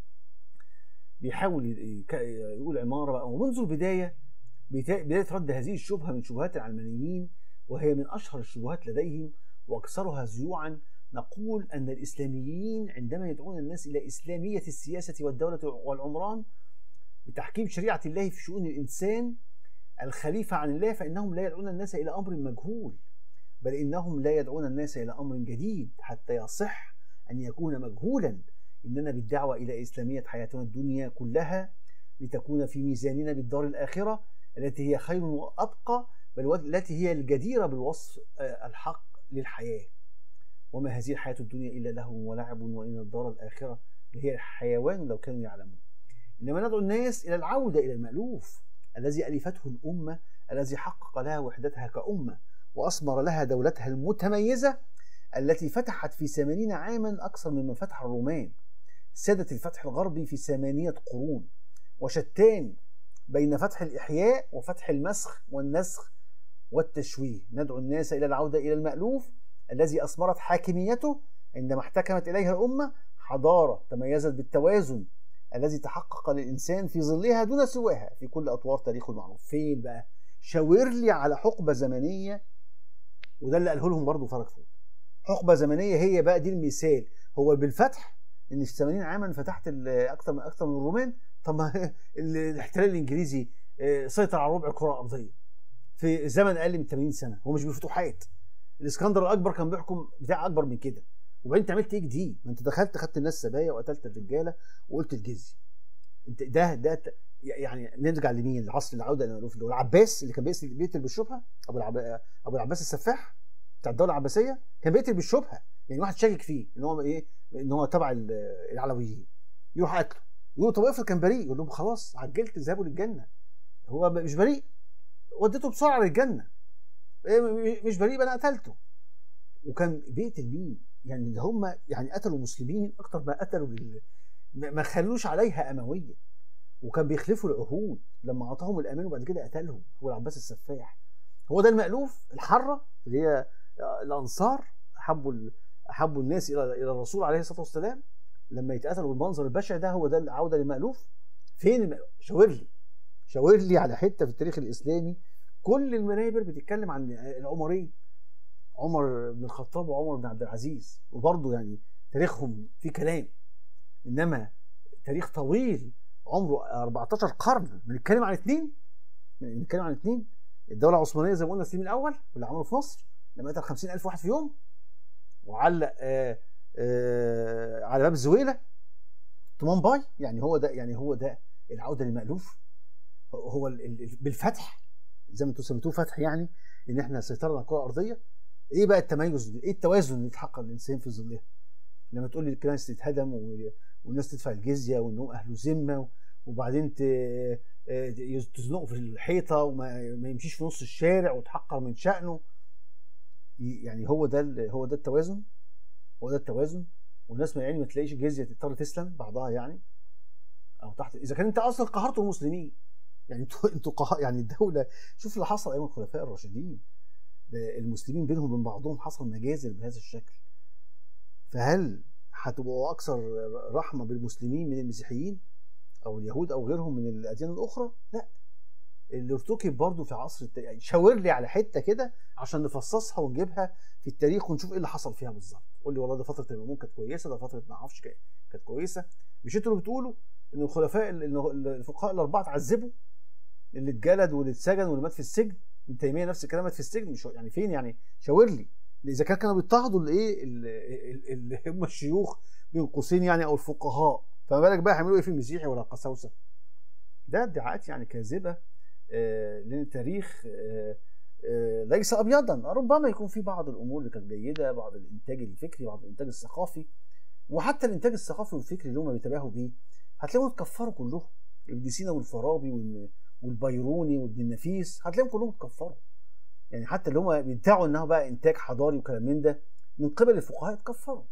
بيحاول يقول عماره بقى، ومنذ البدايه بدايه رد هذه الشبهه من شبهات العلمانيين، وهي من اشهر الشبهات لديهم واكثرها زيوعا، نقول ان الاسلاميين عندما يدعون الناس الى اسلاميه السياسه والدوله والعمران بتحكيم شريعه الله في شؤون الانسان الخليفه عن الله، فانهم لا يدعون الناس الى امر مجهول، بل انهم لا يدعون الناس الى امر جديد حتى يصح ان يكون مجهولا. اننا بالدعوه الى اسلاميه حياتنا الدنيا كلها لتكون في ميزاننا بالدار الاخره التي هي خير وابقى، بل التي هي الجديره بالوصف الحق للحياه. وما هذه الحياه الدنيا الا لهو ولعب، وان الدار الاخره هي الحيوان لو كانوا يعلمون. انما ندعو الناس الى العوده الى المألوف الذي الفته الامه، الذي حقق لها وحدتها كامه واثمر لها دولتها المتميزه التي فتحت في ثمانين عاما اكثر مما فتح الرومان. سادت الفتح الغربي في ثمانيه قرون، وشتان بين فتح الاحياء وفتح المسخ والنسخ والتشويه. ندعو الناس الى العوده الى المألوف الذي اثمرت حاكميته عندما احتكمت اليها الامه حضاره تميزت بالتوازن الذي تحقق للإنسان في ظلها دون سواها في كل أطوار تاريخه المعروف. فين بقى؟ شاور لي على حقبة زمنية، وده اللي قاله لهم برضه فرج فوده. حقبة زمنية هي بقى دي المثال. هو بالفتح إن في ثمانين عاما فتحت أكثر من أكثر من الرومان. طب ما الاحتلال الإنجليزي سيطر على ربع الكرة الأرضية في زمن أقل من ثمانين سنة. هو مش بفتوحات. الإسكندر الأكبر كان بيحكم بتاع أكبر من كده. وبعدين انت عملت ايه جديد؟ ما انت دخلت خدت الناس سبايا وقتلت الرجاله وقلت الجزيه. انت ده ده يعني نرجع لمين؟ العصر العوده للمألوف اللي هو العباس اللي كان بيقتل بالشبهه. ابو العب... ابو العباس السفاح بتاع الدوله العباسيه كان بيقتل بالشبهه. يعني واحد شاكك فيه ان هو ايه؟ ان هو تبع العلويين، يروح قتله. يقول طب افرض كان بريء، يقول لهم خلاص عجلت ذهبوا للجنه. هو مش بريء، وديته بسرعه للجنه. مش بريء بقى انا قتلته. وكان بيقتل مين؟ يعني اللي هم يعني قتلوا مسلمين اكتر ما قتلوا لل... ما خلوش عليها امويه. وكان بيخلفوا العهود لما اعطاهم الامان وبعد كده قتلهم. هو العباس السفاح. هو ده المألوف الحره اللي هي الانصار احبوا ال... احبوا الناس الى الى الرسول عليه الصلاه والسلام لما يتقتلوا بالمنظر البشع ده. هو ده العوده للمألوف. فين المألوف؟ شاور لي شاور لي على حته في التاريخ الاسلامي كل المنابر بتتكلم عن العمرين، عمر بن الخطاب وعمر بن عبد العزيز، وبرضه يعني تاريخهم في كلام. انما تاريخ طويل عمره أربعتاشر قرن بنتكلم عن اثنين بنتكلم عن اثنين الدوله العثمانيه زي ما قلنا السليم الاول واللي عمله في مصر لما قتل خمسين ألف واحد في يوم وعلق آآ آآ على باب الزويله طمان باي. يعني هو ده يعني هو ده العوده للمألوف. هو بالفتح زي ما انتم سميتوه فتح، يعني ان احنا سيطرنا على الكره الارضيه. ايه بقى التميز؟ ايه التوازن اللي يتحقق الانسان في ظلها؟ لما تقول لي الكنائس تتهدم والناس تدفع الجزيه وانهم اهل ذمه، وبعدين تزنقوا في الحيطه وما يمشيش في نص الشارع وتحقر من شأنه. يعني هو ده هو ده التوازن هو ده التوازن والناس ما يعني ما تلاقيش الجزيه تضطر تسلم بعضها. يعني او تحت، اذا كان انت اصلا قهرت المسلمين. يعني انتوا انتوا قه... يعني الدوله، شوف اللي حصل ايام الخلفاء الراشدين، المسلمين بينهم وبين بعضهم حصل مجازر بهذا الشكل. فهل هتبقوا اكثر رحمه بالمسلمين من المسيحيين او اليهود او غيرهم من الاديان الاخرى؟ لا. اللي ارتكب برضه في عصر التاريخ، يعني شاور لي على حته كده عشان نفصصها ونجيبها في التاريخ ونشوف ايه اللي حصل فيها بالظبط. قول لي والله ده فتره المامون كانت كويسه، ده فتره ما اعرفش كانت كويسه. مش انتوا اللي بتقولوا ان الخلفاء الفقهاء الاربعه اتعذبوا؟ اللي اتجلد واللي اتسجن واللي مات في السجن، ابن تيميه نفس الكلام مات في السجن. مش يعني فين؟ يعني شاور لي اذا كان كانوا بيضطهدوا الايه اللي هم الشيوخ بين قوسين يعني او الفقهاء، فما بالك بقى هيعملوا ايه في المسيحي ولا القساوسه؟ ده ادعاءات يعني كاذبه، آه لان التاريخ آه آه ليس ابيضا. ربما يكون في بعض الامور اللي كانت جيده، بعض الانتاج الفكري، بعض الانتاج الثقافي، وحتى الانتاج الثقافي والفكري اللي هم بيتباهوا بيه هتلاقيهم اتكفروا كلهم. ابن سينا والفارابي والبيروني وابن النفيس هتلاقيهم كلهم اتكفروا. يعني حتى اللي هم بيدعوا انه بقى انتاج حضاري وكلام من ده من قبل الفقهاء اتكفروا.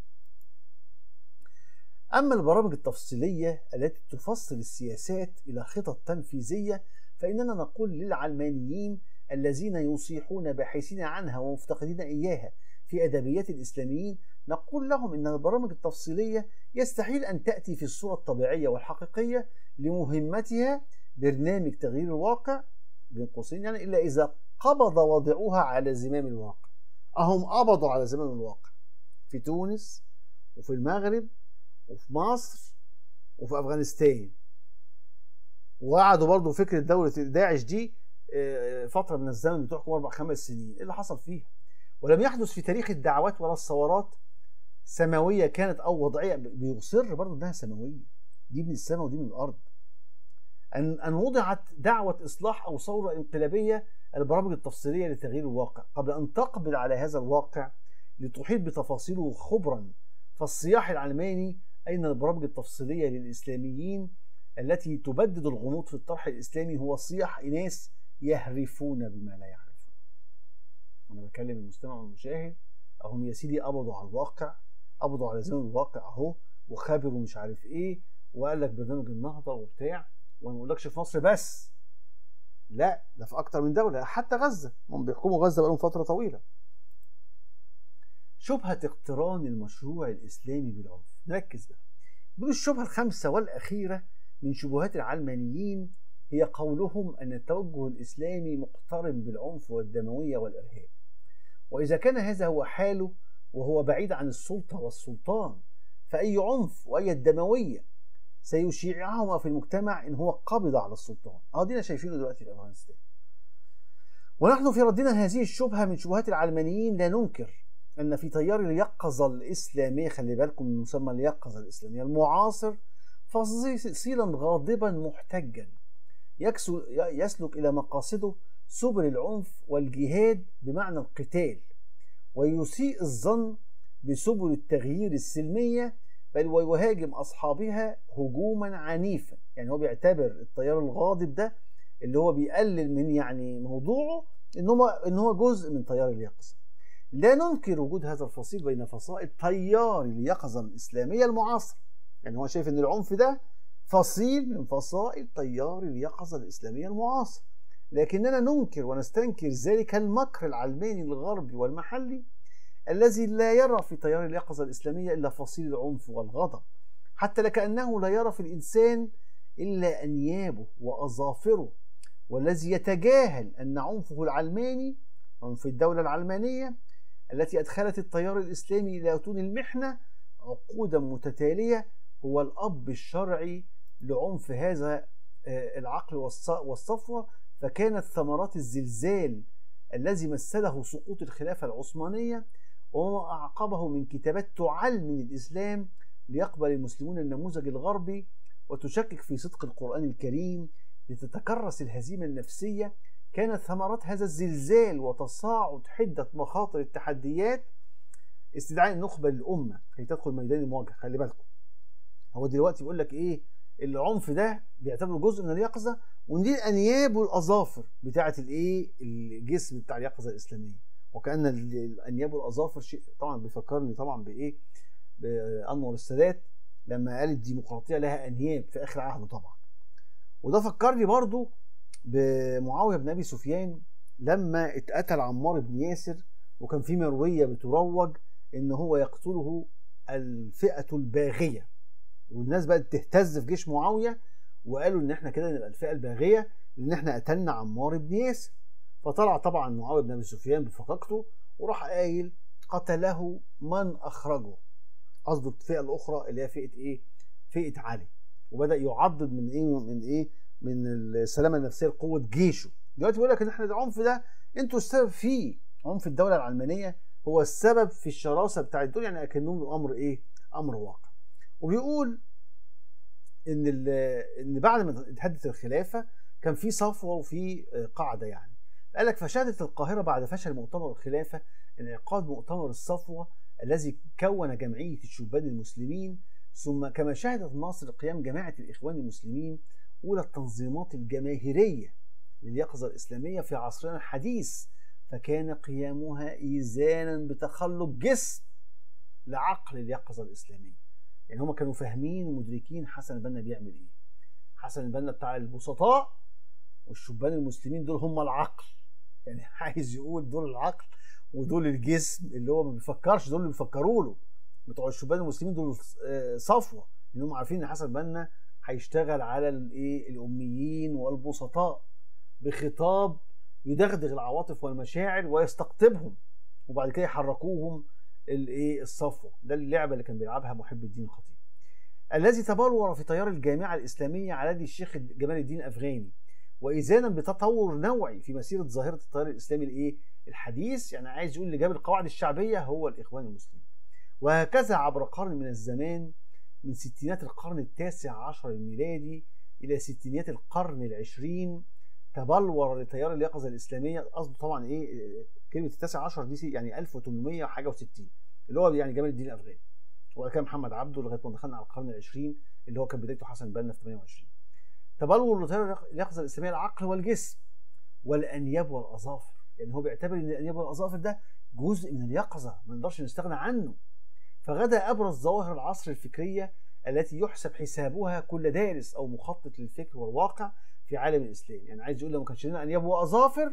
اما البرامج التفصيليه التي تفصل السياسات الى خطط تنفيذيه، فاننا نقول للعلمانيين الذين يصيحون باحثين عنها ومفتقدين اياها في ادبيات الاسلاميين، نقول لهم ان البرامج التفصيليه يستحيل ان تاتي في الصوره الطبيعيه والحقيقيه لمهمتها برنامج تغيير الواقع بين قوسين، يعني الا اذا قبض وضعوها على زمام الواقع. اهم قبضوا على زمام الواقع في تونس وفي المغرب وفي مصر وفي افغانستان، وقعدوا برضه فكره دوله داعش دي فتره من الزمن بتحكم اربع خمس سنين. ايه اللي حصل فيها؟ ولم يحدث في تاريخ الدعوات ولا الثورات سماويه كانت او وضعيه، بيصر برضه انها سماويه، دي من السماء ودي من الارض. ان ان وضعت دعوه اصلاح او ثوره انقلابيه، البرامج التفصيليه لتغيير الواقع قبل ان تقبل على هذا الواقع لتحيط بتفاصيله خبرا. فالصياح العلماني أين البرامج التفصيلية للإسلاميين التي تبدد الغموض في الطرح الإسلامي هو صياح إناس يهرفون بما لا يعرفون. أنا بكلم المستمع والمشاهد، أهم يا سيدي قبضوا على الواقع، قبضوا على زمن الواقع أهو، وخابروا مش عارف إيه، وقال لك برنامج النهضة وبتاع. وما بقولكش في مصر بس، لا ده في أكتر من دولة، حتى غزة هم بيحكموا غزة بقالهم فترة طويلة. شبهة اقتران المشروع الإسلامي بالعنف، نركز بقى. بيقول الشبهة الخامسة والأخيرة من شبهات العلمانيين هي قولهم أن التوجه الإسلامي مقترن بالعنف والدموية والإرهاب. وإذا كان هذا هو حاله وهو بعيد عن السلطة والسلطان، فأي عنف وأي دموية سيشيعهما في المجتمع إن هو قبض على السلطان. أهو دينا شايفينه دلوقتي في أفغانستان. ونحن في ردنا هذه الشبهة من شبهات العلمانيين لا ننكر أن في تيار اليقظة الإسلامية، خلي بالكم من مسمى اليقظة الإسلامية المعاصر، فصيلا غاضبا محتجا يسلك إلى مقاصده سبل العنف والجهاد بمعنى القتال، ويسيء الظن بسبل التغيير السلمية، بل ويهاجم أصحابها هجوما عنيفا. يعني هو بيعتبر التيار الغاضب ده اللي هو بيقلل من يعني موضوعه إن هو إن هو جزء من تيار اليقظة. لا ننكر وجود هذا الفصيل بين فصائل تيار اليقظة الإسلامية المعاصر، يعني هو شايف إن العنف ده فصيل من فصائل تيار اليقظة الإسلامية المعاصر، لكننا ننكر ونستنكر ذلك المكر العلماني الغربي والمحلي الذي لا يرى في تيار اليقظة الإسلامية إلا فصيل العنف والغضب، حتى لكأنه لا يرى في الإنسان إلا أنيابه وأظافره، والذي يتجاهل أن عنفه العلماني، عنف الدولة العلمانية التي أدخلت التيار الإسلامي إلى أتون المحنة عقودا متتالية، هو الأب الشرعي لعنف هذا العقل والصفوة. فكانت ثمرات الزلزال الذي مثله سقوط الخلافة العثمانية وما أعقبه من كتابات تعلم الإسلام ليقبل المسلمون النموذج الغربي وتشكك في صدق القرآن الكريم لتتكرس الهزيمة النفسية، كانت ثمرات هذا الزلزال وتصاعد حدة مخاطر التحديات استدعاء النخبة للأمة كي تدخل ميدان المواجهة. خلي بالكم، هو دلوقتي بيقول لك إيه؟ العنف ده بيعتبره جزء من اليقظة، ودي الأنياب والأظافر بتاعة الإيه؟ الجسم بتاع اليقظة الإسلامية، وكأن الأنياب والأظافر شيء طبعا بيفكرني طبعا بإيه؟ بأنور السادات لما قال الديمقراطيه لها انياب في اخر عهده طبعا. وده فكرني برضو بمعاويه بن ابي سفيان لما اتقتل عمار بن ياسر، وكان في مرويه بتروج ان هو يقتله الفئه الباغيه، والناس بقت تهتز في جيش معاويه وقالوا ان احنا كده نبقى الفئه الباغيه لان احنا قتلنا عمار بن ياسر. فطلع طبعا معاويه بن ابي سفيان بفقاقته وراح قايل قتله من اخرجه، قصده الفئه الاخرى اللي هي فئه ايه؟ فئه علي. وبدا يعضد من ايه؟ من ايه؟ من السلامه النفسيه لقوه جيشه. دلوقتي بيقول لك ان احنا العنف ده انتوا السبب فيه، عنف الدوله العلمانيه هو السبب في الشراسه بتاع الدنيا، يعني اكنهم امر ايه؟ امر واقع. وبيقول ان ان بعد ما اتهدت الخلافه كان في صفوه وفي قاعده يعني. قال لك فشهدت القاهره بعد فشل مؤتمر الخلافه انعقاد مؤتمر الصفوه الذي كون جمعيه الشبان المسلمين، ثم كما شهدت مصر قيام جماعه الاخوان المسلمين اولى التنظيمات الجماهيريه لليقظه الاسلاميه في عصرنا الحديث، فكان قيامها ايذانا بتخلق جسم لعقل اليقظه الاسلاميه. يعني هم كانوا فاهمين ومدركين حسن البنا بيعمل ايه. حسن البنا بتاع البسطاء، والشبان المسلمين دول هم العقل، يعني عايز يقول دول العقل ودول الجسم اللي هو ما بيفكرش، دول اللي بيفكروا له. بتوع الشبان المسلمين دول صفوه، لان هم عارفين ان حسن البنا هيشتغل على الايه؟ الاميين والبسطاء بخطاب يدغدغ العواطف والمشاعر ويستقطبهم، وبعد كده يحركوهم الايه؟ الصفوه. ده اللعبه اللي كان بيلعبها محب الدين الخطيب، الذي تبلور في تيار الجامعه الاسلاميه على يد الشيخ جمال الدين الافغاني، واذانا بتطور نوعي في مسيره ظاهره التيار الاسلامي الايه؟ الحديث. يعني عايز يقول اللي جاب القواعد الشعبيه هو الاخوان المسلمين. وهكذا عبر قرن من الزمان، من ستينات القرن التاسع عشر الميلادي الى ستينيات القرن العشرين، تبلور لتيار اليقظه الاسلاميه. قصده طبعا ايه؟ كلمه التاسع عشر دي يعني ألف وثمانمائة حاجه وستين، اللي هو يعني جمال الدين الافغاني، وبعد كده محمد عبده لغايه ما دخلنا على القرن العشرين اللي هو كان بدايته حسن البنا في ثمانية وعشرين. تبلور لتيار اليقظه الاسلاميه العقل والجسم والانياب والاظافر. يعني هو بيعتبر ان الانياب والاظافر ده جزء من اليقظه ما نقدرش نستغنى عنه. فغدا ابرز ظواهر العصر الفكريه التي يحسب حسابها كل دارس او مخطط للفكر والواقع في عالم الاسلام. يعني عايز يقول لو ما كانش لنا انياب واظافر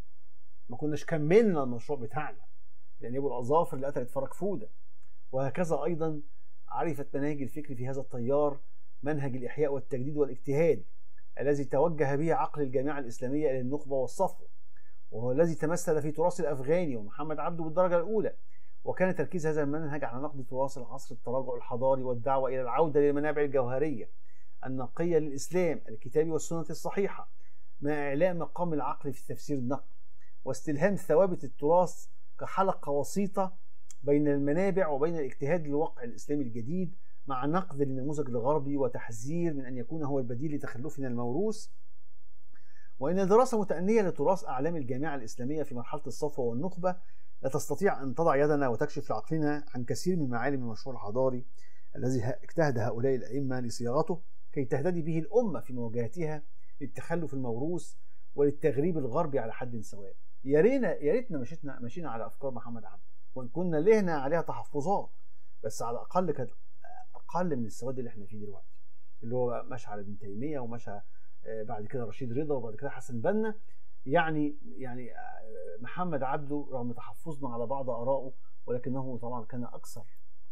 ما كناش كملنا المشروع بتاعنا، الانياب والاظافر اللي قتلت فرج فوده. وهكذا ايضا عرفت مناهج الفكر في هذا التيار منهج الاحياء والتجديد والاجتهاد الذي توجه به عقل الجامعه الاسلاميه الى النخبه والصفوه، وهو الذي تمثل في تراث الافغاني ومحمد عبده بالدرجه الاولى. وكان تركيز هذا المنهج على نقد تراث العصر التراجع الحضاري والدعوه الى العوده للمنابع الجوهريه النقيه للاسلام الكتابي والسنه الصحيحه، مع اعلاء مقام العقل في تفسير النقل واستلهام ثوابت التراث كحلقه وسيطه بين المنابع وبين الاجتهاد للواقع الاسلامي الجديد، مع نقد للنموذج الغربي وتحذير من ان يكون هو البديل لتخلفنا الموروث. وان دراسه متأنيه لتراث اعلام الجامعه الاسلاميه في مرحله الصفوه والنخبه لا تستطيع ان تضع يدنا وتكشف لعقلنا عن كثير من معالم المشروع الحضاري الذي اجتهد هؤلاء الائمه لصياغته كي تهتدي به الامه في مواجهتها للتخلف الموروث وللتغريب الغربي على حد سواء. يا رينا يا ريتنا مشينا مشينا على افكار محمد عبده، وان كنا لهنا عليها تحفظات، بس على الاقل كانت اقل من السواد اللي احنا فيه دلوقتي، اللي هو مشى على ابن تيميه ومشى بعد كده رشيد رضا وبعد كده حسن بنا. يعني يعني محمد عبده رغم تحفظنا على بعض ارائه ولكنه طبعا كان اكثر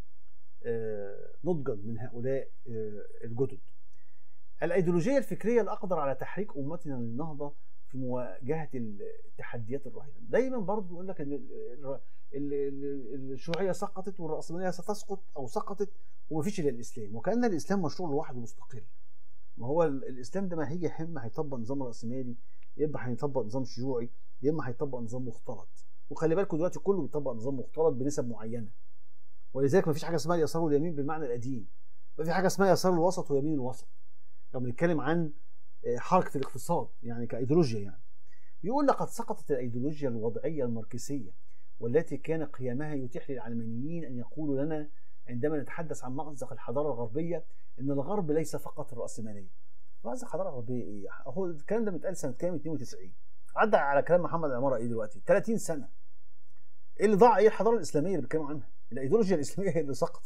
نضجا من هؤلاء الجدد. الايديولوجيه الفكريه الاقدر على تحريك امتنا للنهضه في مواجهه التحديات الرهينه. دايما برضه بيقول لك ان الشيوعيه سقطت والراسماليه ستسقط او سقطت ومفيش الا الاسلام، وكان الاسلام مشروع لوحده مستقل. ما هو الاسلام ده ما هيجي يا اما هيطبق نظام راسمالي، يا اما هيطبق نظام شيوعي، يا اما هيطبق نظام مختلط. وخلي بالكم دلوقتي كله بيطبق نظام مختلط بنسب معينه، ولذلك ما فيش حاجه اسمها اليسار واليمين بالمعنى القديم، ما في حاجه اسمها يسار الوسط ويمين الوسط لو بنتكلم عن حركه الاقتصاد يعني كايديولوجيا. يعني يقول لقد سقطت الايديولوجيا الوضعيه الماركسيه والتي كان قيامها يتيح للعلمانيين ان يقولوا لنا عندما نتحدث عن مأزق الحضاره الغربيه ان الغرب ليس فقط الراسماليه. مأزق الحضاره الغربيه ايه؟ هو الكلام ده متقال سنه كام؟ اثنين وتسعين. عدى على كلام محمد عماره ايه دلوقتي؟ ثلاثين سنه. ايه اللي ضاع؟ ايه الحضاره الاسلاميه اللي بيتكلموا عنها؟ الايديولوجيا الاسلاميه هي اللي سقطت.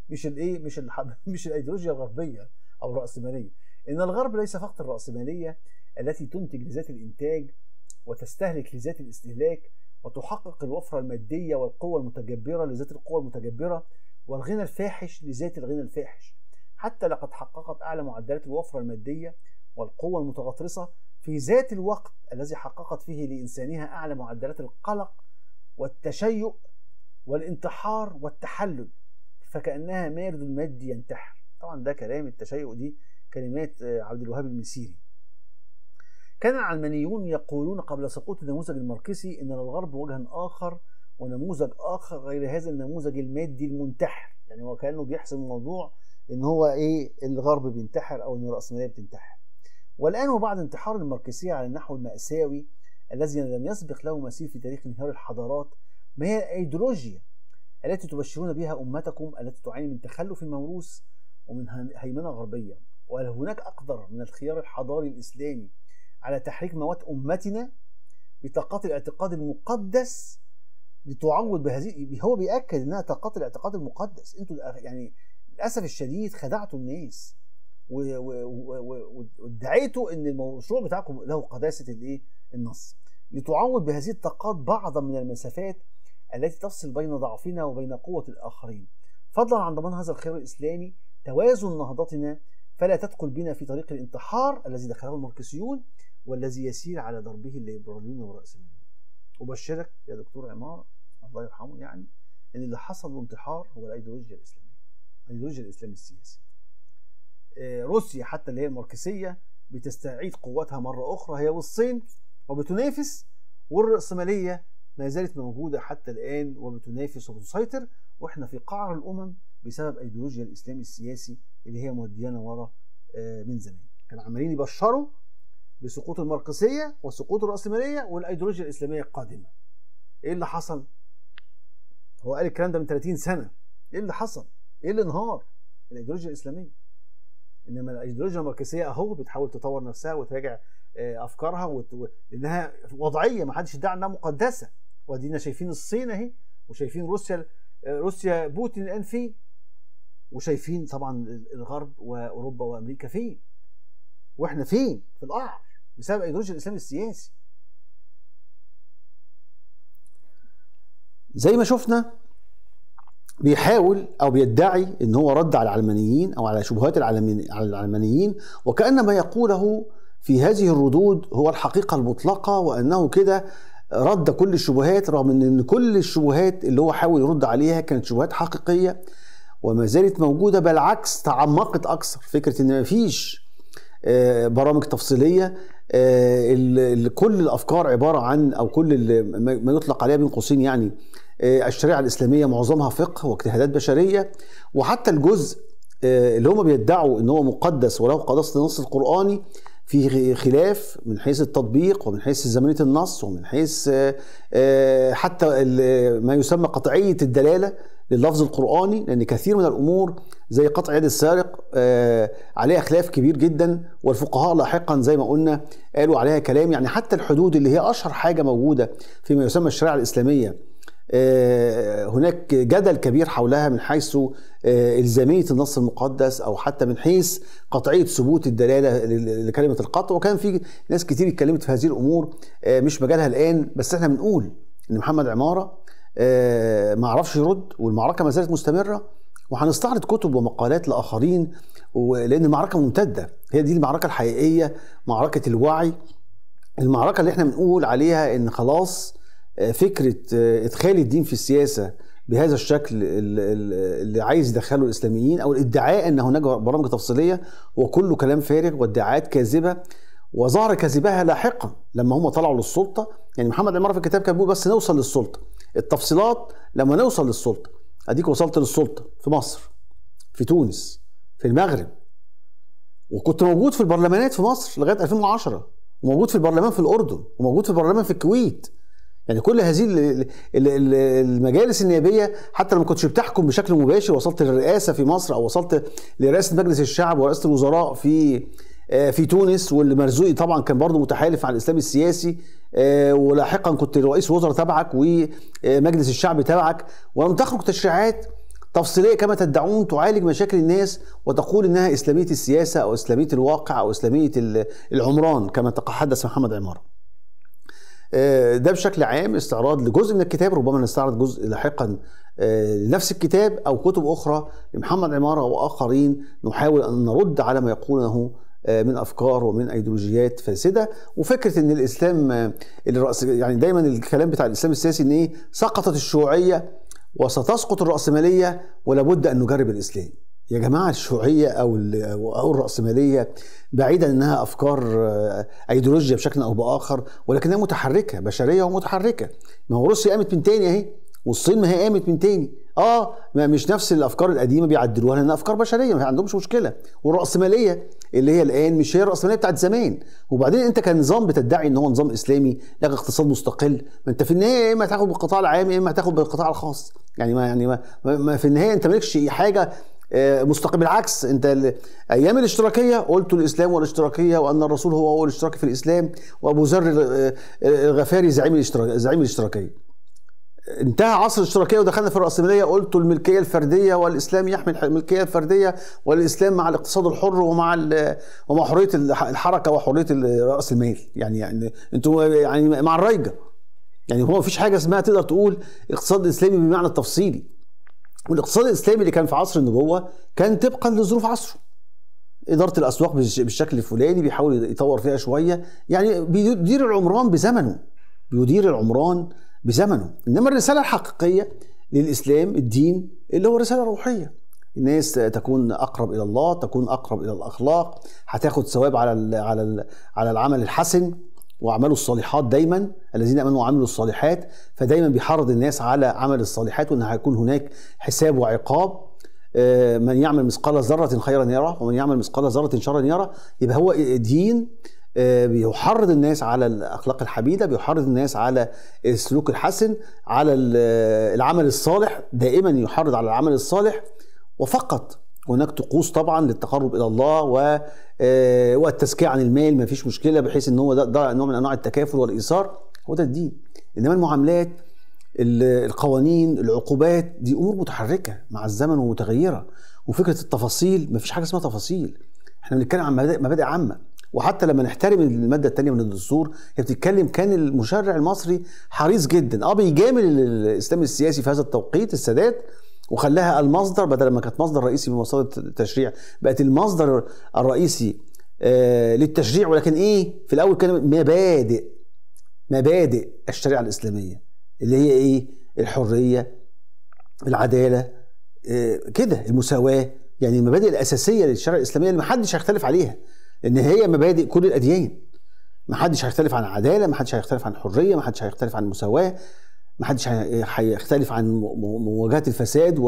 مش الايه مش ال مش الايديولوجيا الغربيه او الراسماليه. ان الغرب ليس فقط الراسماليه التي تنتج لذات الانتاج وتستهلك لذات الاستهلاك وتحقق الوفره الماديه والقوه المتجبره لذات القوه المتجبره والغنى الفاحش لذات الغنى الفاحش، حتى لقد حققت اعلى معدلات الوفره الماديه والقوه المتغطرسه في ذات الوقت الذي حققت فيه لانسانها اعلى معدلات القلق والتشيؤ والانتحار والتحلل، فكأنها مارد مادي ينتحر. طبعا ده كلام التشيؤ، دي كلمات عبد الوهاب المسيري. كان العلمانيون يقولون قبل سقوط النموذج الماركسي ان للغرب وجها اخر ونموذج اخر غير هذا النموذج المادي المنتحر، يعني هو كانه بيحسم الموضوع ان هو ايه الغرب بينتحر او ان الراسماليه بتنتحر. والان وبعد انتحار الماركسيه على النحو المأساوي الذي لم يسبق له مثيل في تاريخ انهيار الحضارات، ما هي الايديولوجيا التي تبشرون بها امتكم التي تعاني من تخلف موروث ومن هيمنه غربيه؟ وهل هناك اقدر من الخيار الحضاري الاسلامي على تحريك موات امتنا بطاقات الاعتقاد المقدس لتعوض بهذه؟ هو بيأكد انها طاقات الاعتقاد المقدس. انتوا يعني للاسف الشديد خدعتوا الناس وادعيتوا ان المشروع بتاعكم له قداسه الايه النص، لتعوض بهذه الطاقات بعضا من المسافات التي تفصل بين ضعفنا وبين قوه الاخرين، فضلا عن ضمان هذا الخيار الاسلامي توازن نهضتنا، فلا تدخل بنا في طريق الانتحار الذي دخله الماركسيون والذي يسير على دربه الليبراليون والرأسماليون. أبشرك يا دكتور عمارة الله يرحمه يعني ان اللي حصل له انتحار هو الايديولوجيا الاسلاميه، ايديولوجيا الاسلام السياسي. روسيا حتى اللي هي الماركسيه بتستعيد قوتها مره اخرى هي والصين وبتنافس، والرأسماليه ما زالت موجوده حتى الان وبتنافس وبتسيطر، واحنا في قعر الامم بسبب ايديولوجيا الاسلام السياسي اللي هي موديانا ورا من زمان. كانوا عمالين يبشروا بسقوط الماركسيه وسقوط الرأسماليه والايديولوجيا الاسلاميه القادمه. ايه اللي حصل؟ هو قال الكلام ده من ثلاثين سنه. ايه اللي حصل؟ ايه اللي انهار؟ الايديولوجيا الاسلاميه. انما الايديولوجيا الماركسيه اهو بتحاول تطور نفسها وتراجع افكارها وت... لانها وضعيه، ما حدش ادعى انها مقدسه. وادينا شايفين الصين اهي، وشايفين روسيا روسيا بوتين الان فيه، وشايفين طبعا الغرب واوروبا وامريكا فين، واحنا فين؟ في القعر بسبب ايديولوجيا الاسلام السياسي. زي ما شفنا بيحاول او بيدعي ان هو رد على العلمانيين او على شبهات العلمانيين، وكأن ما يقوله في هذه الردود هو الحقيقة المطلقة، وانه كده رد كل الشبهات، رغم ان كل الشبهات اللي هو حاول يرد عليها كانت شبهات حقيقية وما زالت موجودة، بل عكس تعمقت اكثر. فكرة ان مفيش برامج تفصيلية، كل الافكار عبارة عن او كل ما يطلق عليها بين قوسين يعني الشريعة الإسلامية معظمها فقه واجتهادات بشرية، وحتى الجزء اللي هم بيدعوا ان هو مقدس وله قداسة النص القرآني في خلاف من حيث التطبيق ومن حيث زمنية النص ومن حيث حتى ما يسمى قطعية الدلالة لللفظ القرآني، لأن كثير من الأمور زي قطع يد السارق عليها خلاف كبير جدا، والفقهاء لاحقا زي ما قلنا قالوا عليها كلام. يعني حتى الحدود اللي هي أشهر حاجة موجودة فيما يسمى الشريعة الإسلامية هناك جدل كبير حولها من حيث إلزامية النص المقدس أو حتى من حيث قطعية ثبوت الدلالة لكلمة القطع، وكان في ناس كتير اتكلمت في هذه الأمور مش مجالها الآن. بس احنا بنقول إن محمد عمارة ما عرفش يرد، والمعركة ما زالت مستمرة، وهنستعرض كتب ومقالات لآخرين، لأن المعركة ممتدة. هي دي المعركة الحقيقية، معركة الوعي، المعركة اللي احنا بنقول عليها إن خلاص فكرة إدخال الدين في السياسة بهذا الشكل اللي عايز يدخله الإسلاميين، أو الادعاء أن هناك برامج تفصيلية، وكله كلام فارغ وادعاءات كاذبة، وظهر كذبها لاحقا لما هم طلعوا للسلطة. يعني محمد عمارة في الكتاب كان بيقول بس نوصل للسلطة، التفصيلات لما نوصل للسلطة. أديك وصلت للسلطة في مصر، في تونس، في المغرب، وكنت موجود في البرلمانات في مصر لغاية ألفين وعشرة، وموجود في البرلمان في الأردن، وموجود في البرلمان في الكويت. يعني كل هذه المجالس النيابيه، حتى لما كنتش بتحكم بشكل مباشر، وصلت للرئاسه في مصر او وصلت لرئاسه مجلس الشعب ورئاسه الوزراء في في تونس، واللي مرزوقي طبعا كان برضه متحالف على الاسلام السياسي، ولاحقا كنت رئيس وزراء تبعك ومجلس الشعب تبعك، ولم تخرج تشريعات تفصيليه كما تدعون تعالج مشاكل الناس وتقول انها اسلاميه السياسه او اسلاميه الواقع او اسلاميه العمران كما تحدث محمد عماره. ده بشكل عام استعراض لجزء من الكتاب، ربما نستعرض جزء لاحقا لنفس الكتاب او كتب اخرى لمحمد عماره واخرين نحاول ان نرد على ما يقولونه من افكار ومن ايديولوجيات فاسده. وفكره ان الاسلام الرأس يعني دايما الكلام بتاع الاسلام السياسي ان ايه سقطت الشيوعيه وستسقط الراسماليه ولا بد ان نجرب الاسلام. يا جماعه الشيوعيه او او الراسماليه بعيدا انها افكار ايديولوجيا بشكل او باخر، ولكنها متحركه بشريه ومتحركه. ما هو روسيا قامت من تاني اهي، والصين ما هي قامت من تاني. اه ما مش نفس الافكار القديمه بيعدلوها لانها افكار بشريه ما عندهمش مشكله. والراسماليه اللي هي الان مش هي الراسماليه بتاعت زمان. وبعدين انت كنظام بتدعي ان هو نظام اسلامي لك اقتصاد مستقل، ما انت في النهايه يا اما هتاخد بالقطاع العام يا اما هتاخد بالقطاع الخاص. يعني ما يعني ما, ما في النهايه انت مالكش حاجه مستقيم. بالعكس انت ايام الاشتراكيه قلت الاسلام والاشتراكيه وان الرسول هو هو الاشتراكي في الاسلام وابو ذر الغفاري زعيم الاشتراك زعيم الاشتراكيه. انتهى عصر الاشتراكيه ودخلنا في الراسماليه قلت الملكيه الفرديه والاسلام يحمي الملكيه الفرديه والاسلام مع الاقتصاد الحر ومع ومع حريه الحركه وحريه راس المال. يعني يعني انتوا يعني مع الرايجه. يعني هو مفيش حاجه اسمها تقدر تقول اقتصاد اسلامي بالمعنى التفصيلي. والاقتصاد الاسلامي اللي كان في عصر النبوه كان طبقا لظروف عصره. اداره الاسواق بالشكل الفلاني بيحاول يطور فيها شويه، يعني بيدير العمران بزمنه بيدير العمران بزمنه. انما الرساله الحقيقيه للاسلام الدين اللي هو رساله روحيه، الناس تكون اقرب الى الله، تكون اقرب الى الاخلاق، هتاخد ثواب على ال على ال على العمل الحسن واعملوا الصالحات. دايما الذين امنوا وعملوا الصالحات، فدايما بيحرض الناس على عمل الصالحات وان هيكون هناك حساب وعقاب. من يعمل مثقال ذره خيرا يره ومن يعمل مثقال ذره شرا يره. يبقى هو دين بيحرض الناس على الاخلاق الحميده، بيحرض الناس على السلوك الحسن، على العمل الصالح، دائما يحرض على العمل الصالح وفقط. هناك طقوس طبعا للتقرب الى الله والتزكيه عن المال، ما فيش مشكله، بحيث ان هو ده, ده نوع من انواع التكافل والايثار. هو ده الدين. انما المعاملات، القوانين، العقوبات دي امور متحركه مع الزمن ومتغيره. وفكره التفاصيل ما فيش حاجه اسمها تفاصيل. احنا بنتكلم عن مبادئ, مبادئ عامه. وحتى لما نحترم الماده الثانيه من الدستور هي بتتكلم كان المشرع المصري حريص جدا اه بيجامل الاسلام السياسي في هذا التوقيت السادات، وخلاها المصدر بدل ما كانت مصدر رئيسي من مصادر التشريع بقت المصدر الرئيسي آه للتشريع. ولكن ايه في الاول كان مبادئ مبادئ الشريعه الاسلاميه اللي هي ايه الحريه، العداله، آه كده المساواه. يعني المبادئ الاساسيه للشريعه الاسلاميه اللي محدش هيختلف عليها، لان هي مبادئ كل الاديان. محدش هيختلف عن العداله، محدش هيختلف عن الحريه، محدش هيختلف عن المساواه، محدش هيختلف عن مواجهه الفساد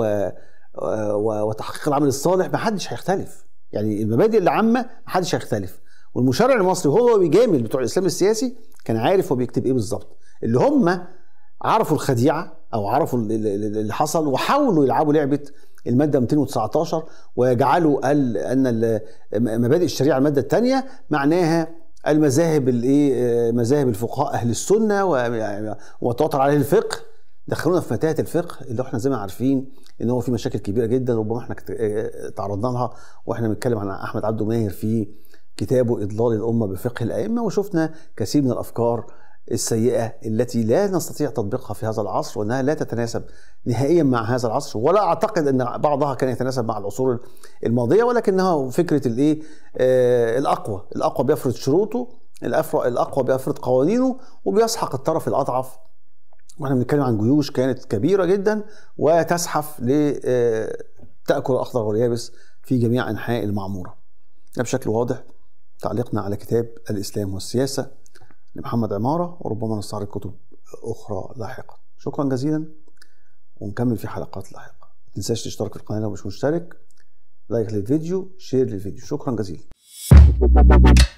وتحقيق العمل الصالح. محدش هيختلف. يعني المبادئ اللي عامه محدش هيختلف. والمشرع المصري هو بيجامل بتوع الاسلام السياسي كان عارف هو بيكتب ايه بالظبط. اللي هم عرفوا الخديعه او عرفوا اللي حصل وحاولوا يلعبوا لعبه الماده مئتين وتسعتاشر ويجعلوا ان مبادئ الشريعه الماده الثانيه معناها المذاهب الايه مذاهب الفقهاء اهل السنه وتواتر عليه الفقه. دخلونا في متاهه الفقه اللي احنا زي ما عارفين ان هو في مشاكل كبيره جدا، ربما احنا تعرضنا لها واحنا بنتكلم عن احمد عبده ماهر في كتابه اضلال الامه بفقه الائمه، وشفنا كثير من الافكار السيئه التي لا نستطيع تطبيقها في هذا العصر وانها لا تتناسب نهائيا مع هذا العصر، ولا اعتقد ان بعضها كان يتناسب مع العصور الماضيه، ولكنها فكره الايه آه الاقوى الاقوى بيفرض شروطه، الاقوى بيفرض قوانينه وبيسحق الطرف الاضعف. واحنا بنتكلم عن جيوش كانت كبيره جدا وتزحف لتاكل الاخضر واليابس في جميع انحاء المعموره. ده بشكل واضح تعليقنا على كتاب الاسلام والسياسه لمحمد عماره، وربما نستعرض كتب اخرى لاحقا. شكرا جزيلا ونكمل في حلقات لاحقه. ما تنساش تشترك في القناه لو مش مشترك، لايك للفيديو، شير للفيديو. شكرا جزيلا.